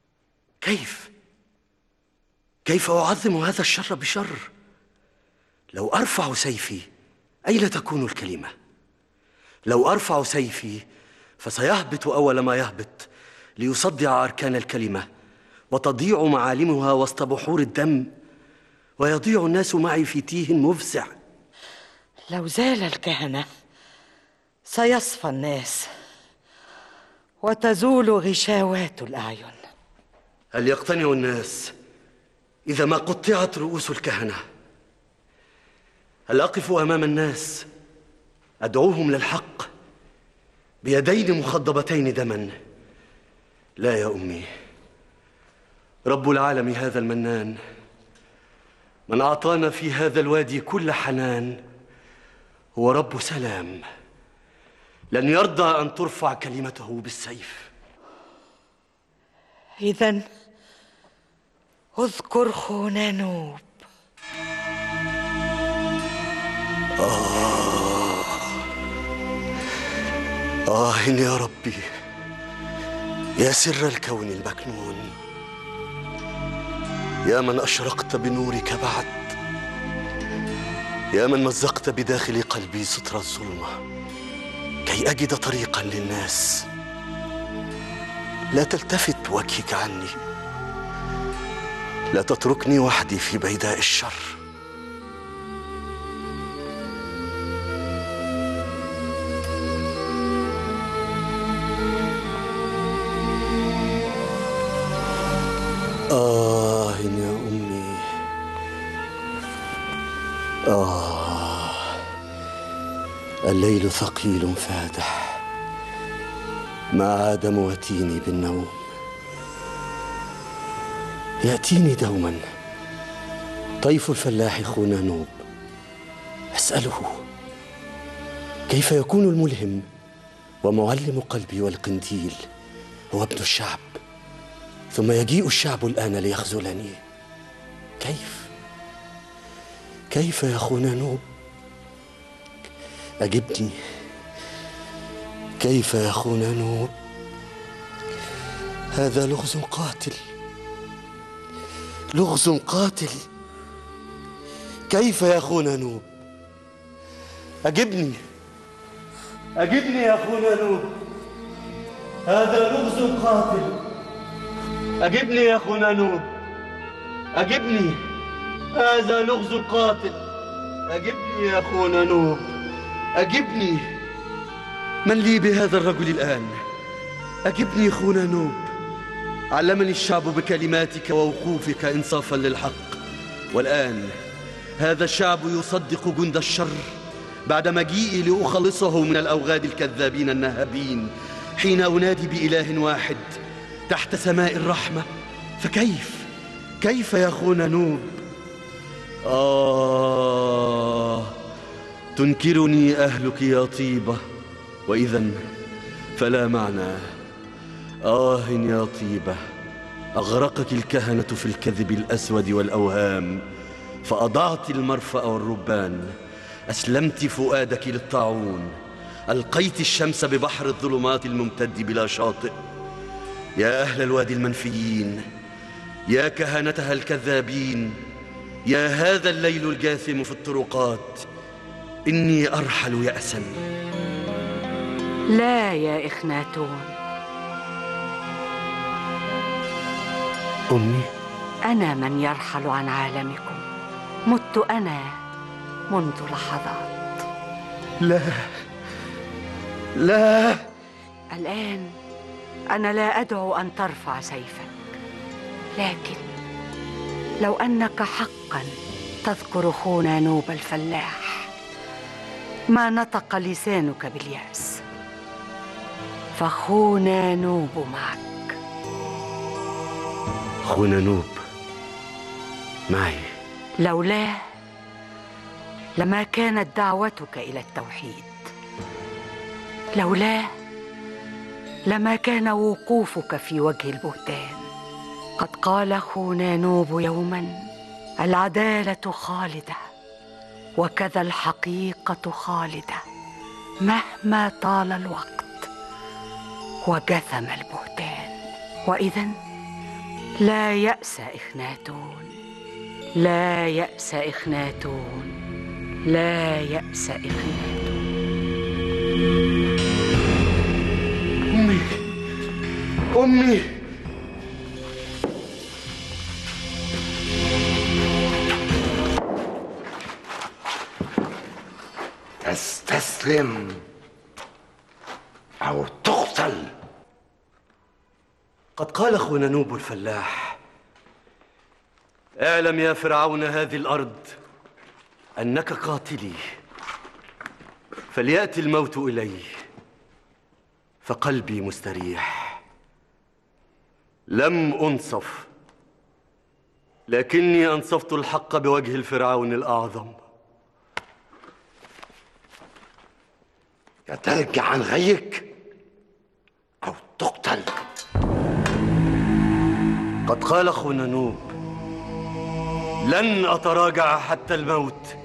كيف أعظم هذا الشر بشر؟ لو أرفع سيفي أين تكون الكلمة؟ لو أرفع سيفي فسيهبط أول ما يهبط ليصدع أركان الكلمة، وتضيع معالمها وسط بحور الدم، ويضيع الناس معي في تيه مفزع. لو زال الكهنة سيصفى الناس وتزول غشاوات الأعين. هل يقتنع الناس إذا ما قطعت رؤوس الكهنة؟ هل أقف أمام الناس أدعوهم للحق بيدين مخضبتين دما؟ لا يا أمي، رب العالم هذا المنان، من أعطانا في هذا الوادي كل حنان، هو رب سلام، لن يرضى أن ترفع كلمته بالسيف. إذن اذكر خونانوب. يا ربي، يا سر الكون المكنون، يا من أشرقت بنورك بعد، يا من مزقت بداخل قلبي ستر الظلمة كي أجد طريقا للناس. لا تلتفت وجهك عني، لا تتركني وحدي في بيداء الشر. يا أمي، الليل ثقيل فادح، ما عاد مواتيني بالنوم. يأتيني دوما طيف الفلاح خونانوب، أسأله كيف يكون الملهم ومعلم قلبي والقنديل هو ابن الشعب، ثم يجيء الشعب الآن ليخذلني. كيف يا خونانوب؟ أجبني، كيف يا خونانوب؟ هذا لغز قاتل، لغز قاتل. كيف يا خونانوب؟ أجبني يا خونانوب، هذا لغز قاتل. أجبني يا أخونا نوب، أجبني، هذا لغز القاتل. أجبني يا أخونا نوب، أجبني. من لي بهذا الرجل الآن؟ أجبني أخونا نوب. علمني الشعب بكلماتك ووقوفك إنصافا للحق، والآن هذا الشعب يصدق جند الشر بعد مجيئي لأخلصه من الأوغاد الكذابين النهابين حين أنادي بإله واحد تحت سماء الرحمة. كيف يا أخونا نوب؟ تنكرني أهلك يا طيبة، وإذن فلا معنى. يا طيبة، أغرقك الكهنة في الكذب الأسود والأوهام، فأضعت المرفأ والربان، أسلمت فؤادك للطاعون، ألقيت الشمس ببحر الظلمات الممتد بلا شاطئ. يا أهل الوادي المنفيين، يا كهنتها الكذابين، يا هذا الليل الجاثم في الطرقات، إني أرحل يأسا. لا يا إخناتون. أمي؟ أنا من يرحل عن عالمكم، مت أنا منذ لحظات. لا. الآن أنا لا أدعو أن ترفع سيفك، لكن لو أنك حقا تذكر خونا نوب الفلاح ما نطق لسانك باليأس، فخونا نوب معك. خونا نوب معي. لولاه لما كانت دعوتك إلى التوحيد، لولاه لما كان وقوفك في وجه البهتان. قد قال خونا نوب يوما: العدالة خالدة وكذا الحقيقة خالدة مهما طال الوقت وجثم البهتان. وإذن لا يأس إخناتون، لا يأس إخناتون، لا يأس إخناتون. أمي تستسلم أو تقتل. قد قال خونا نوب الفلاح: اعلم يا فرعون هذه الأرض أنك قاتلي، فليأتي الموت إلي فقلبي مستريح. لم أنصف، لكني أنصفت الحق بوجه الفرعون الأعظم. يا ترجع عن غيك أو تقتل. قد قال خونا نوب: لن أتراجع حتى الموت،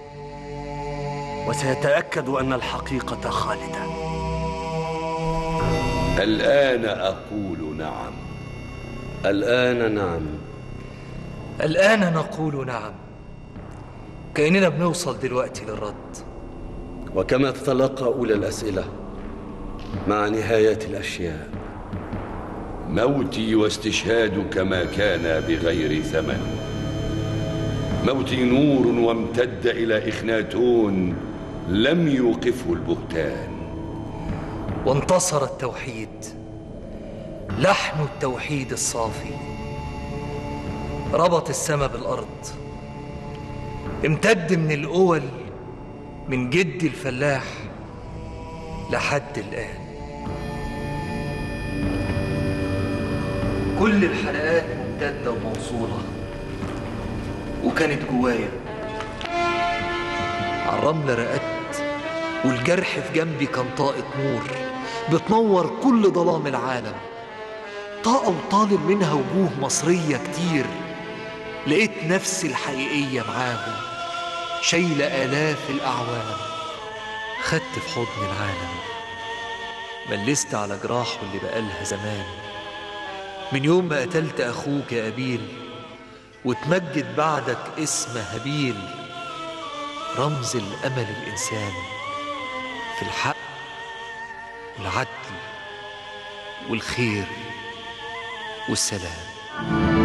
وسيتأكد أن الحقيقة خالدة. الآن أقول نعم. الآن نعم. الآن نقول نعم. كأننا بنوصل دلوقتي للرد. وكما تتلقى أولى الأسئلة مع نهاية الأشياء. موتي واستشهادك ما كان بغير ثمن. موتي نور وامتد إلى إخناتون لم يوقفه البهتان. وانتصر التوحيد، لحن التوحيد الصافي ربط السماء بالأرض، امتد من الأول من جد الفلاح لحد الآن. كل الحلقات ممتدة وموصولة، وكانت جوايا عالرملة رقدت، والجرح في جنبي كان طاقة نور بتنور كل ظلام العالم. طاقة وطالب منها وجوه مصرية كتير، لقيت نفسي الحقيقية معاهم شايلة آلاف الأعوام. خدت في حضن العالم، ملست على جراحه اللي بقالها زمان، من يوم ما قتلت أخوك يا أبيل وتمجد بعدك اسم هابيل، رمز الأمل الإنساني في الحق والعدل والخير والسلام. Thank you.